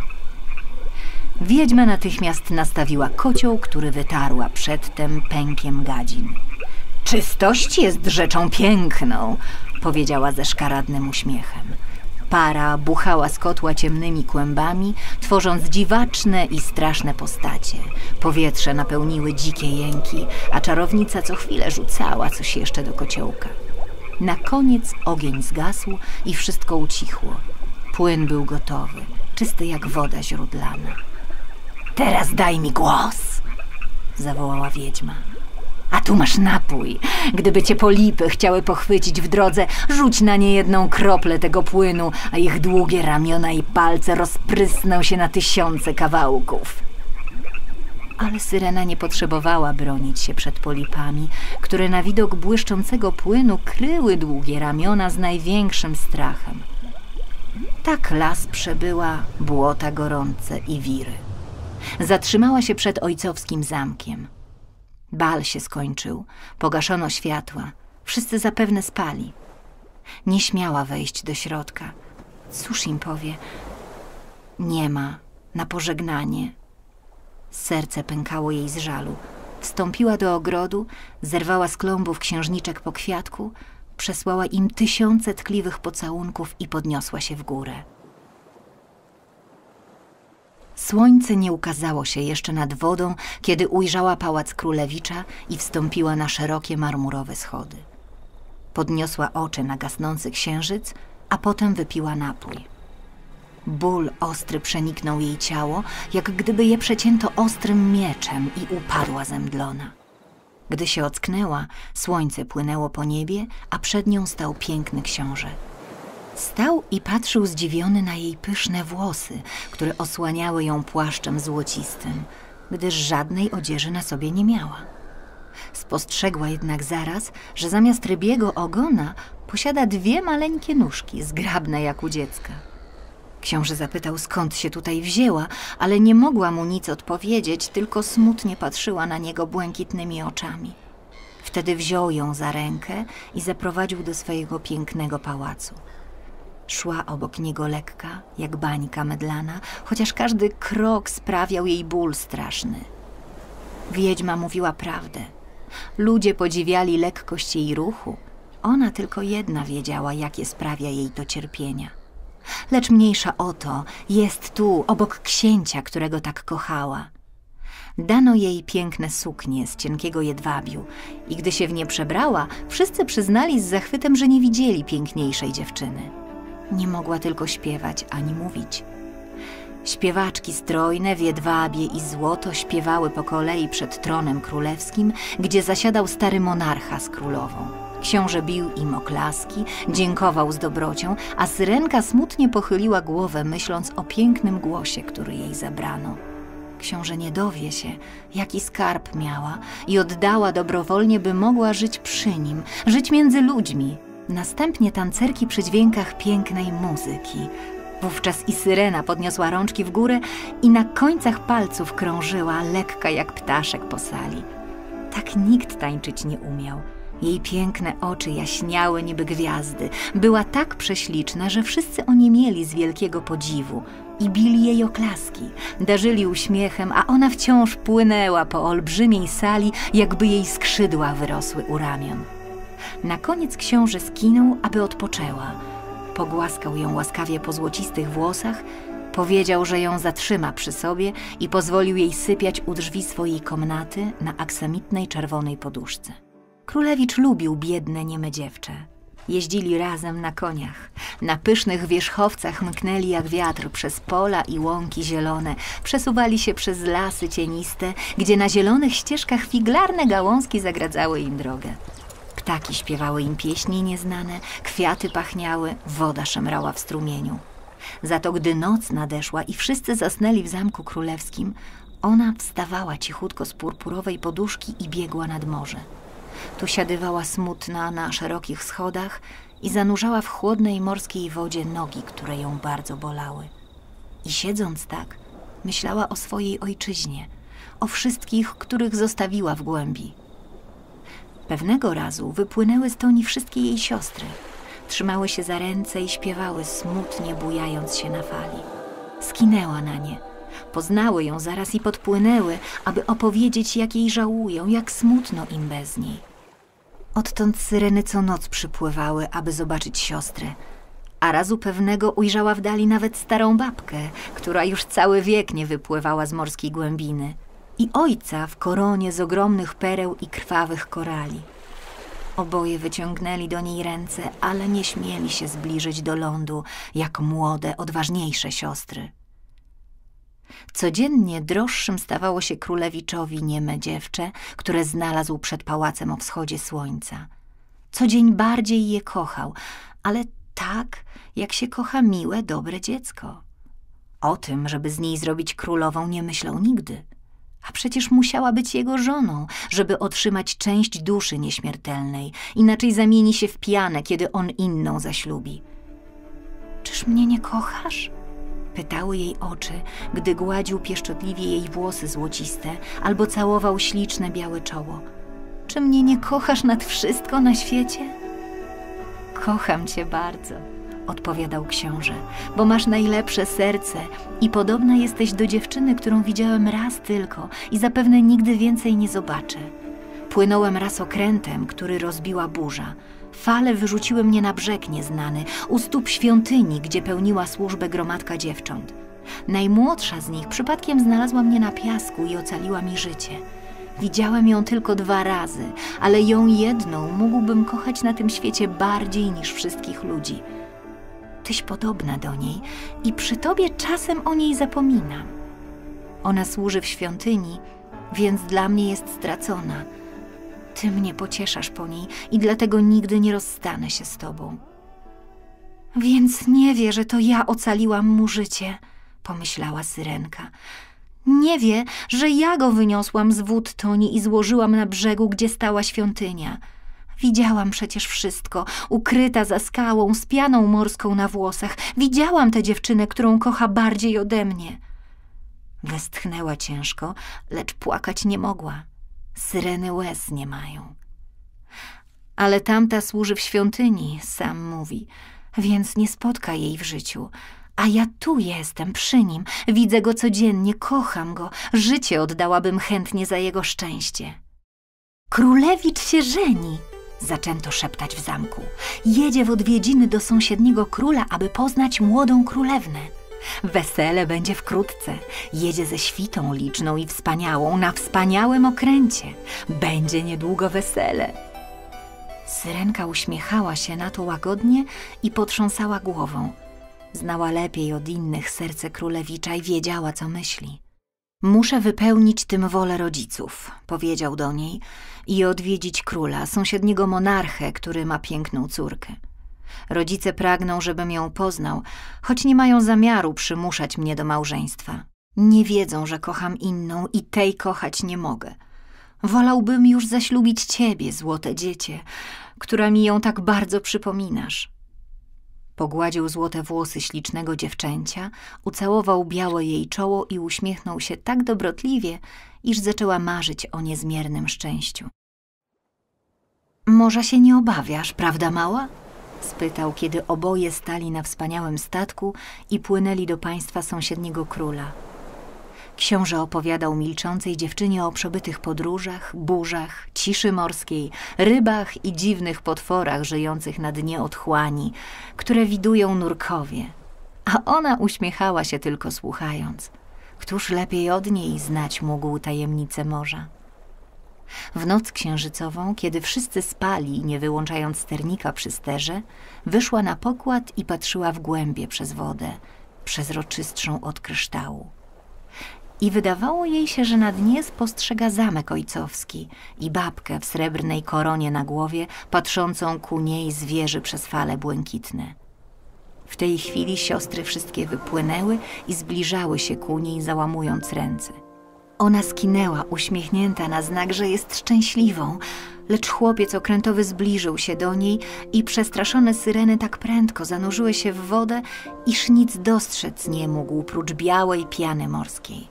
Speaker 3: Wiedźma natychmiast nastawiła kocioł, który wytarła przedtem pękiem gadzin. Czystość jest rzeczą piękną, powiedziała ze szkaradnym uśmiechem. Para buchała z kotła ciemnymi kłębami, tworząc dziwaczne i straszne postacie. Powietrze napełniły dzikie jęki, a czarownica co chwilę rzucała coś jeszcze do kociołka. Na koniec ogień zgasł i wszystko ucichło. Płyn był gotowy, czysty jak woda źródlana. Teraz daj mi głos, zawołała wiedźma. A tu masz napój. Gdyby cię polipy chciały pochwycić w drodze, rzuć na nie jedną kroplę tego płynu, a ich długie ramiona i palce rozprysną się na tysiące kawałków. Ale Syrena nie potrzebowała bronić się przed polipami, które na widok błyszczącego płynu kryły długie ramiona z największym strachem. Tak las przebyła błota gorące i wiry. Zatrzymała się przed ojcowskim zamkiem. Bal się skończył, pogaszono światła, wszyscy zapewne spali. Nie śmiała wejść do środka. Cóż im powie? Nie ma, na pożegnanie. Serce pękało jej z żalu. Wstąpiła do ogrodu, zerwała z klombów księżniczek po kwiatku, przesłała im tysiące tkliwych pocałunków i podniosła się w górę. Słońce nie ukazało się jeszcze nad wodą, kiedy ujrzała pałac królewicza i wstąpiła na szerokie marmurowe schody. Podniosła oczy na gasnący księżyc, a potem wypiła napój. Ból ostry przeniknął jej ciało, jak gdyby je przecięto ostrym mieczem i upadła zemdlona. Gdy się ocknęła, słońce płynęło po niebie, a przed nią stał piękny książę. Stał i patrzył zdziwiony na jej pyszne włosy, które osłaniały ją płaszczem złocistym, gdyż żadnej odzieży na sobie nie miała. Spostrzegła jednak zaraz, że zamiast rybiego ogona posiada dwie maleńkie nóżki, zgrabne jak u dziecka. Książę zapytał, skąd się tutaj wzięła, ale nie mogła mu nic odpowiedzieć, tylko smutnie patrzyła na niego błękitnymi oczami. Wtedy wziął ją za rękę i zaprowadził do swojego pięknego pałacu. Szła obok niego lekka, jak bańka mydlana, chociaż każdy krok sprawiał jej ból straszny. Wiedźma mówiła prawdę. Ludzie podziwiali lekkość jej ruchu. Ona tylko jedna wiedziała, jakie sprawia jej to cierpienia. Lecz mniejsza o to, jest tu, obok księcia, którego tak kochała. Dano jej piękne suknie z cienkiego jedwabiu i gdy się w nie przebrała, wszyscy przyznali z zachwytem, że nie widzieli piękniejszej dziewczyny. Nie mogła tylko śpiewać ani mówić. Śpiewaczki strojne w jedwabie i złoto śpiewały po kolei przed tronem królewskim, gdzie zasiadał stary monarcha z królową. Książę bił im oklaski, dziękował z dobrocią, a Syrenka smutnie pochyliła głowę, myśląc o pięknym głosie, który jej zabrano. Książę nie dowie się, jaki skarb miała i oddała dobrowolnie, by mogła żyć przy nim, żyć między ludźmi. Następnie tancerki przy dźwiękach pięknej muzyki. Wówczas i Syrena podniosła rączki w górę i na końcach palców krążyła, lekka jak ptaszek po sali. Tak nikt tańczyć nie umiał. Jej piękne oczy jaśniały niby gwiazdy. Była tak prześliczna, że wszyscy oniemieli z wielkiego podziwu i bili jej oklaski, darzyli uśmiechem, a ona wciąż płynęła po olbrzymiej sali, jakby jej skrzydła wyrosły u ramion. Na koniec książę skinął, aby odpoczęła. Pogłaskał ją łaskawie po złocistych włosach, powiedział, że ją zatrzyma przy sobie i pozwolił jej sypiać u drzwi swojej komnaty na aksamitnej czerwonej poduszce. Królewicz lubił biedne, nieme dziewczę. Jeździli razem na koniach. Na pysznych wierzchowcach mknęli jak wiatr przez pola i łąki zielone. Przesuwali się przez lasy cieniste, gdzie na zielonych ścieżkach figlarne gałązki zagradzały im drogę. Ptaki śpiewały im pieśni nieznane, kwiaty pachniały, woda szemrała w strumieniu. Za to gdy noc nadeszła i wszyscy zasnęli w zamku królewskim, ona wstawała cichutko z purpurowej poduszki i biegła nad morze. Tu siadywała smutna na szerokich schodach i zanurzała w chłodnej morskiej wodzie nogi, które ją bardzo bolały. I siedząc tak, myślała o swojej ojczyźnie, o wszystkich, których zostawiła w głębi. Pewnego razu wypłynęły z toni wszystkie jej siostry. Trzymały się za ręce i śpiewały smutnie, bujając się na fali. Skinęła na nie. Poznały ją zaraz i podpłynęły, aby opowiedzieć, jak jej żałują, jak smutno im bez niej. Odtąd Syreny co noc przypływały, aby zobaczyć siostrę. A razu pewnego ujrzała w dali nawet starą babkę, która już cały wiek nie wypływała z morskiej głębiny. I ojca w koronie z ogromnych pereł i krwawych korali. Oboje wyciągnęli do niej ręce, ale nie śmieli się zbliżyć do lądu, jak młode, odważniejsze siostry. Codziennie droższym stawało się królewiczowi nieme dziewczę, które znalazł przed pałacem o wschodzie słońca. Co dzień bardziej je kochał, ale tak, jak się kocha miłe, dobre dziecko. O tym, żeby z niej zrobić królową, nie myślał nigdy. A przecież musiała być jego żoną, żeby otrzymać część duszy nieśmiertelnej, inaczej zamieni się w pianę, kiedy on inną zaślubi. Czyż mnie nie kochasz? Pytały jej oczy, gdy gładził pieszczotliwie jej włosy złociste albo całował śliczne białe czoło. Czy mnie nie kochasz nad wszystko na świecie? Kocham cię bardzo, odpowiadał książę, bo masz najlepsze serce i podobna jesteś do dziewczyny, którą widziałem raz tylko i zapewne nigdy więcej nie zobaczę. Płynąłem raz okrętem, który rozbiła burza. Fale wyrzuciły mnie na brzeg nieznany, u stóp świątyni, gdzie pełniła służbę gromadka dziewcząt. Najmłodsza z nich przypadkiem znalazła mnie na piasku i ocaliła mi życie. Widziałem ją tylko 2 razy, ale ją jedną mógłbym kochać na tym świecie bardziej niż wszystkich ludzi. Tyś podobna do niej i przy tobie czasem o niej zapominam. Ona służy w świątyni, więc dla mnie jest stracona. Ty mnie pocieszasz po niej i dlatego nigdy nie rozstanę się z tobą. Więc nie wie, że to ja ocaliłam mu życie, pomyślała Syrenka. Nie wie, że ja go wyniosłam z wód toni i złożyłam na brzegu, gdzie stała świątynia. Widziałam przecież wszystko, ukryta za skałą, z pianą morską na włosach. Widziałam tę dziewczynę, którą kocha bardziej ode mnie. Westchnęła ciężko, lecz płakać nie mogła. Syreny łez nie mają. Ale tamta służy w świątyni, sam mówi, więc nie spotka jej w życiu. A ja tu jestem, przy nim, widzę go codziennie, kocham go, życie oddałabym chętnie za jego szczęście. Królewicz się żeni! Zaczęto szeptać w zamku. Jedzie w odwiedziny do sąsiedniego króla, aby poznać młodą królewnę. Wesele będzie wkrótce. Jedzie ze świtą liczną i wspaniałą na wspaniałym okręcie. Będzie niedługo wesele. Syrenka uśmiechała się na to łagodnie i potrząsała głową. Znała lepiej od innych serce królewicza i wiedziała, co myśli. Muszę wypełnić tym wolę rodziców, powiedział do niej, i odwiedzić króla, sąsiedniego monarchę, który ma piękną córkę. Rodzice pragną, żebym ją poznał, choć nie mają zamiaru przymuszać mnie do małżeństwa. Nie wiedzą, że kocham inną i tej kochać nie mogę. Wolałbym już zaślubić ciebie, złote dziecię, która mi ją tak bardzo przypominasz. Pogładził złote włosy ślicznego dziewczęcia, ucałował białe jej czoło i uśmiechnął się tak dobrotliwie, iż zaczęła marzyć o niezmiernym szczęściu. Może się nie obawiasz, prawda, mała? Spytał, kiedy oboje stali na wspaniałym statku i płynęli do państwa sąsiedniego króla. Książę opowiadał milczącej dziewczynie o przebytych podróżach, burzach, ciszy morskiej, rybach i dziwnych potworach żyjących na dnie otchłani, które widują nurkowie. A ona uśmiechała się tylko słuchając. Któż lepiej od niej znać mógł tajemnice morza? W noc księżycową, kiedy wszyscy spali, nie wyłączając sternika przy sterze, wyszła na pokład i patrzyła w głębie przez wodę, przezroczystszą od kryształu. I wydawało jej się, że na dnie spostrzega zamek ojcowski i babkę w srebrnej koronie na głowie, patrzącą ku niej z wieży przez fale błękitne. W tej chwili siostry wszystkie wypłynęły i zbliżały się ku niej, załamując ręce. Ona skinęła, uśmiechnięta na znak, że jest szczęśliwą, lecz chłopiec okrętowy zbliżył się do niej i przestraszone syreny tak prędko zanurzyły się w wodę, iż nic dostrzec nie mógł prócz białej piany morskiej.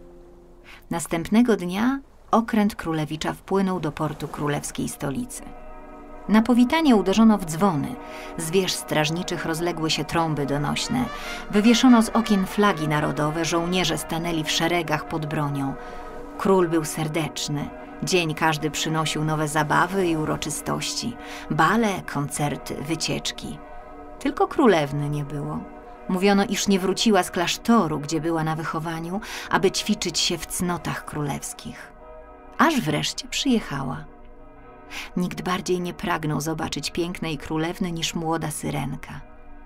Speaker 3: Następnego dnia okręt królewicza wpłynął do portu królewskiej stolicy. Na powitanie uderzono w dzwony, z wież strażniczych rozległy się trąby donośne, wywieszono z okien flagi narodowe, żołnierze stanęli w szeregach pod bronią. Król był serdeczny, dzień każdy przynosił nowe zabawy i uroczystości, bale, koncerty, wycieczki. Tylko królewny nie było. Mówiono, iż nie wróciła z klasztoru, gdzie była na wychowaniu, aby ćwiczyć się w cnotach królewskich. Aż wreszcie przyjechała. Nikt bardziej nie pragnął zobaczyć pięknej królewny niż młoda syrenka.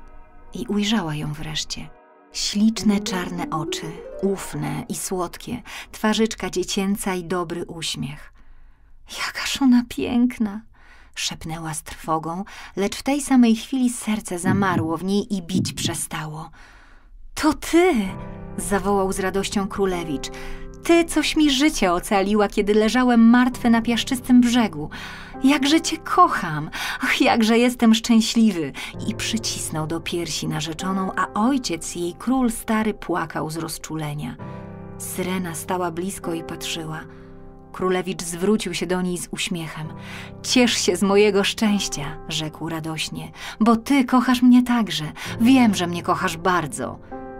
Speaker 3: I ujrzała ją wreszcie. Śliczne czarne oczy, ufne i słodkie, twarzyczka dziecięca i dobry uśmiech. Jakaż ona piękna! Szepnęła z trwogą, lecz w tej samej chwili serce zamarło w niej i bić przestało. To ty! Zawołał z radością królewicz. Ty, coś mi życie ocaliła, kiedy leżałem martwy na piaszczystym brzegu. Jakże cię kocham! Ach, jakże jestem szczęśliwy! I przycisnął do piersi narzeczoną, a ojciec jej, król stary, płakał z rozczulenia. Syrena stała blisko i patrzyła. Królewicz zwrócił się do niej z uśmiechem. Ciesz się z mojego szczęścia, rzekł radośnie, bo ty kochasz mnie także. Wiem, że mnie kochasz bardzo.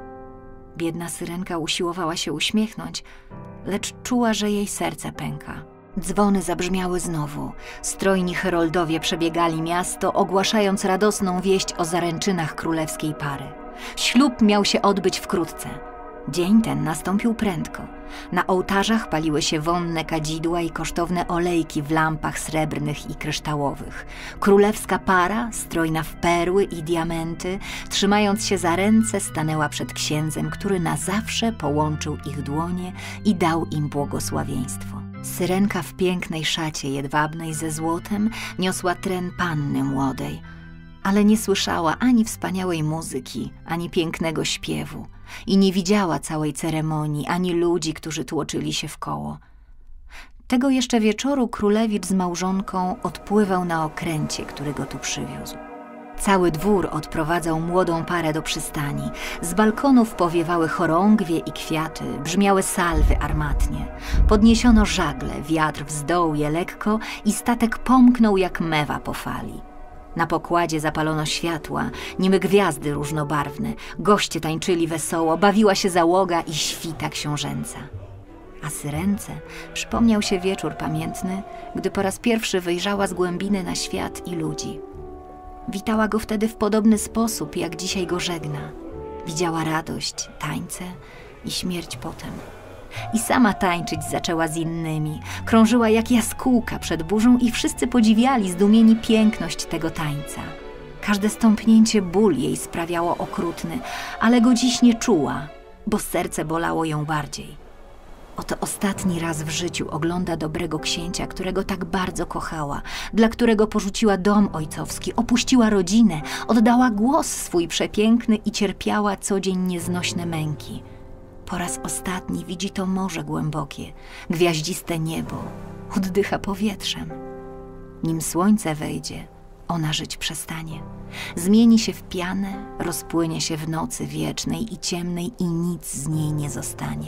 Speaker 3: Biedna syrenka usiłowała się uśmiechnąć, lecz czuła, że jej serce pęka. Dzwony zabrzmiały znowu. Strojni heroldowie przebiegali miasto, ogłaszając radosną wieść o zaręczynach królewskiej pary. Ślub miał się odbyć wkrótce. Dzień ten nastąpił prędko. Na ołtarzach paliły się wonne kadzidła i kosztowne olejki w lampach srebrnych i kryształowych. Królewska para, strojna w perły i diamenty, trzymając się za ręce, stanęła przed księdzem, który na zawsze połączył ich dłonie i dał im błogosławieństwo. Syrenka w pięknej szacie jedwabnej ze złotem niosła tren panny młodej, ale nie słyszała ani wspaniałej muzyki, ani pięknego śpiewu i nie widziała całej ceremonii, ani ludzi, którzy tłoczyli się wkoło. Tego jeszcze wieczoru królewicz z małżonką odpływał na okręcie, który go tu przywiózł. Cały dwór odprowadzał młodą parę do przystani. Z balkonów powiewały chorągwie i kwiaty, brzmiały salwy armatnie. Podniesiono żagle, wiatr wzdął je lekko i statek pomknął jak mewa po fali. Na pokładzie zapalono światła, niby gwiazdy różnobarwne. Goście tańczyli wesoło, bawiła się załoga i świta książęca. A Syrence przypomniał się wieczór pamiętny, gdy po raz pierwszy wyjrzała z głębiny na świat i ludzi. Witała go wtedy w podobny sposób, jak dzisiaj go żegna. Widziała radość, tańce i śmierć potem. I sama tańczyć zaczęła z innymi. Krążyła jak jaskółka przed burzą i wszyscy podziwiali zdumieni piękność tego tańca. Każde stąpnięcie ból jej sprawiało okrutny, ale go dziś nie czuła, bo serce bolało ją bardziej. Oto ostatni raz w życiu ogląda dobrego księcia, którego tak bardzo kochała, dla którego porzuciła dom ojcowski, opuściła rodzinę, oddała głos swój przepiękny i cierpiała co dzień nieznośne męki. Po raz ostatni widzi to morze głębokie, gwiaździste niebo, oddycha powietrzem. Nim słońce wejdzie, ona żyć przestanie. Zmieni się w pianę, rozpłynie się w nocy wiecznej i ciemnej i nic z niej nie zostanie.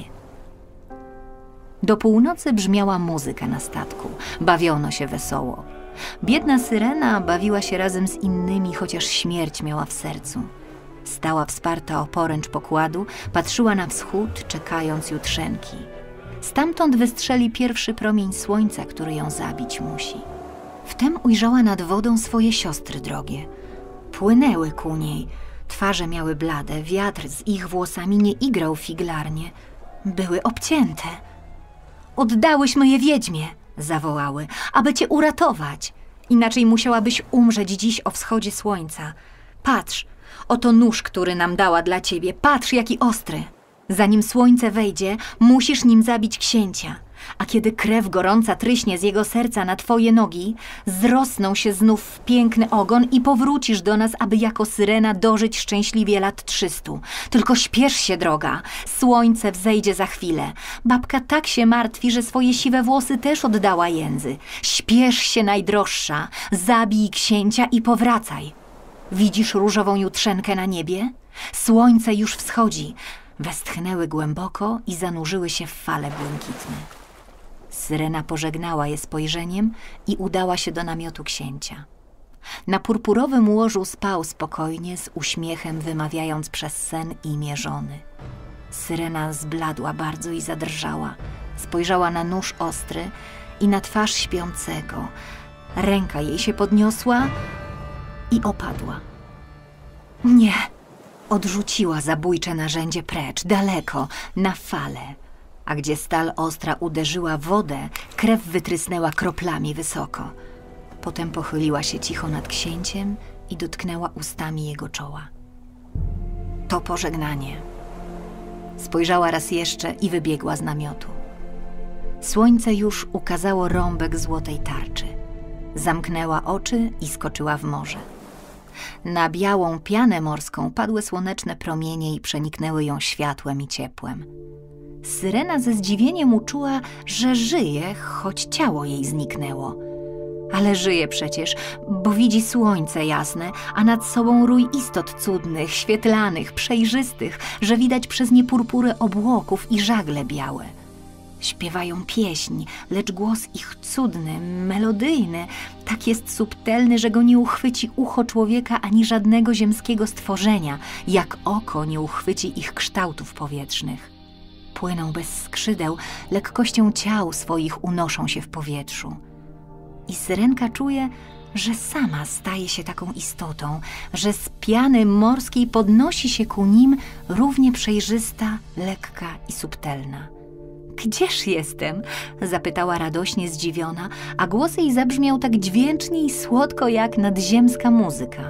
Speaker 3: Do północy brzmiała muzyka na statku, bawiono się wesoło. Biedna Syrena bawiła się razem z innymi, chociaż śmierć miała w sercu. Stała wsparta o poręcz pokładu, patrzyła na wschód, czekając jutrzenki. Stamtąd wystrzeli pierwszy promień słońca, który ją zabić musi. Wtem ujrzała nad wodą swoje siostry drogie. Płynęły ku niej, twarze miały blade, wiatr z ich włosami nie igrał figlarnie. Były obcięte. Oddałyśmy je wiedźmie, zawołały, aby cię uratować. Inaczej musiałabyś umrzeć dziś o wschodzie słońca. Patrz, oto nóż, który nam dała dla ciebie. Patrz, jaki ostry. Zanim słońce wejdzie, musisz nim zabić księcia. A kiedy krew gorąca tryśnie z jego serca na twoje nogi, zrosną się znów w piękny ogon i powrócisz do nas, aby jako Syrena dożyć szczęśliwie lat 300. Tylko śpiesz się, droga. Słońce wzejdzie za chwilę. Babka tak się martwi, że swoje siwe włosy też oddała jędzy. Śpiesz się, najdroższa. Zabij księcia i powracaj. Widzisz różową jutrzenkę na niebie? Słońce już wschodzi. Westchnęły głęboko i zanurzyły się w fale błękitne. Syrena pożegnała je spojrzeniem i udała się do namiotu księcia. Na purpurowym łożu spał spokojnie, z uśmiechem wymawiając przez sen imię żony. Syrena zbladła bardzo i zadrżała. Spojrzała na nóż ostry i na twarz śpiącego. Ręka jej się podniosła i opadła. Nie! Odrzuciła zabójcze narzędzie precz, daleko, na fale. A gdzie stal ostra uderzyła w wodę, krew wytrysnęła kroplami wysoko. Potem pochyliła się cicho nad księciem i dotknęła ustami jego czoła. To pożegnanie. Spojrzała raz jeszcze i wybiegła z namiotu. Słońce już ukazało rąbek złotej tarczy. Zamknęła oczy i skoczyła w morze. Na białą pianę morską padły słoneczne promienie i przeniknęły ją światłem i ciepłem. Syrena ze zdziwieniem uczuła, że żyje, choć ciało jej zniknęło. Ale żyje przecież, bo widzi słońce jasne, a nad sobą rój istot cudnych, świetlanych, przejrzystych, że widać przez nie purpury obłoków i żagle białe. Śpiewają pieśń, lecz głos ich cudny, melodyjny, tak jest subtelny, że go nie uchwyci ucho człowieka ani żadnego ziemskiego stworzenia, jak oko nie uchwyci ich kształtów powietrznych. Płyną bez skrzydeł, lekkością ciał swoich unoszą się w powietrzu. I Syrenka czuje, że sama staje się taką istotą, że z piany morskiej podnosi się ku nim równie przejrzysta, lekka i subtelna. Gdzież jestem? Zapytała radośnie zdziwiona, a głos jej zabrzmiał tak dźwięcznie i słodko jak nadziemska muzyka.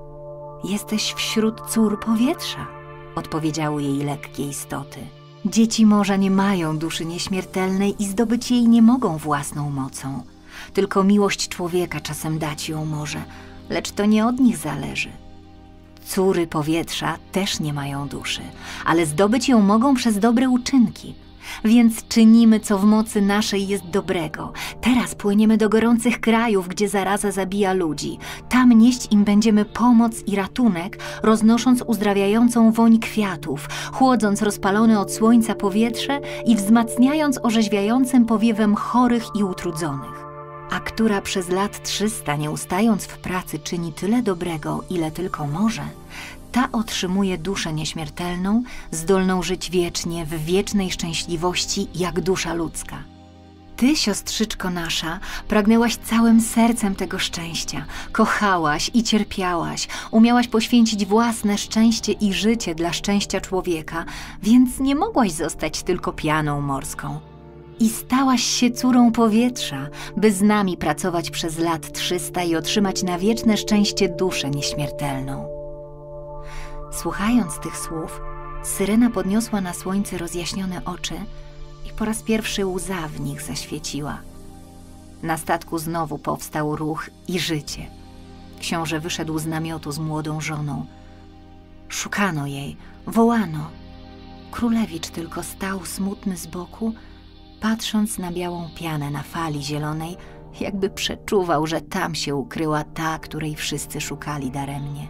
Speaker 3: Jesteś wśród cór powietrza, odpowiedziały jej lekkie istoty. Dzieci morza nie mają duszy nieśmiertelnej i zdobyć jej nie mogą własną mocą. Tylko miłość człowieka czasem dać ją może, lecz to nie od nich zależy. Córy powietrza też nie mają duszy, ale zdobyć ją mogą przez dobre uczynki. Więc czynimy, co w mocy naszej jest dobrego. Teraz płyniemy do gorących krajów, gdzie zaraza zabija ludzi. Tam nieść im będziemy pomoc i ratunek, roznosząc uzdrawiającą woń kwiatów, chłodząc rozpalone od słońca powietrze i wzmacniając orzeźwiającym powiewem chorych i utrudzonych. A która przez lat 300, nie ustając w pracy, czyni tyle dobrego, ile tylko może, Ta otrzymuje duszę nieśmiertelną, zdolną żyć wiecznie, w wiecznej szczęśliwości, jak dusza ludzka. Ty, siostrzyczko nasza, pragnęłaś całym sercem tego szczęścia, kochałaś i cierpiałaś, umiałaś poświęcić własne szczęście i życie dla szczęścia człowieka, więc nie mogłaś zostać tylko pianą morską. I stałaś się córą powietrza, by z nami pracować przez lat 300 i otrzymać na wieczne szczęście duszę nieśmiertelną. Słuchając tych słów, Syrena podniosła na słońce rozjaśnione oczy i po raz pierwszy łza w nich zaświeciła. Na statku znowu powstał ruch i życie. Książę wyszedł z namiotu z młodą żoną. Szukano jej, wołano. Królewicz tylko stał smutny z boku, patrząc na białą pianę na fali zielonej, jakby przeczuwał, że tam się ukryła ta, której wszyscy szukali daremnie.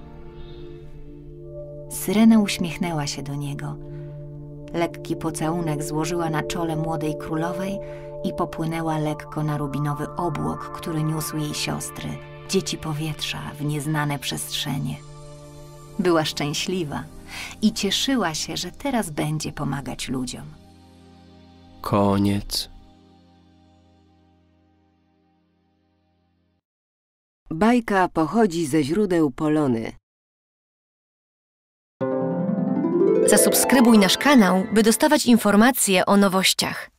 Speaker 3: Syrena uśmiechnęła się do niego. Lekki pocałunek złożyła na czole młodej królowej i popłynęła lekko na rubinowy obłok, który niósł jej siostry, dzieci powietrza, w nieznane przestrzenie. Była szczęśliwa i cieszyła się, że teraz będzie pomagać ludziom.
Speaker 1: Koniec.
Speaker 4: Bajka pochodzi ze źródeł Polony.
Speaker 2: Zasubskrybuj nasz kanał, by dostawać informacje o nowościach.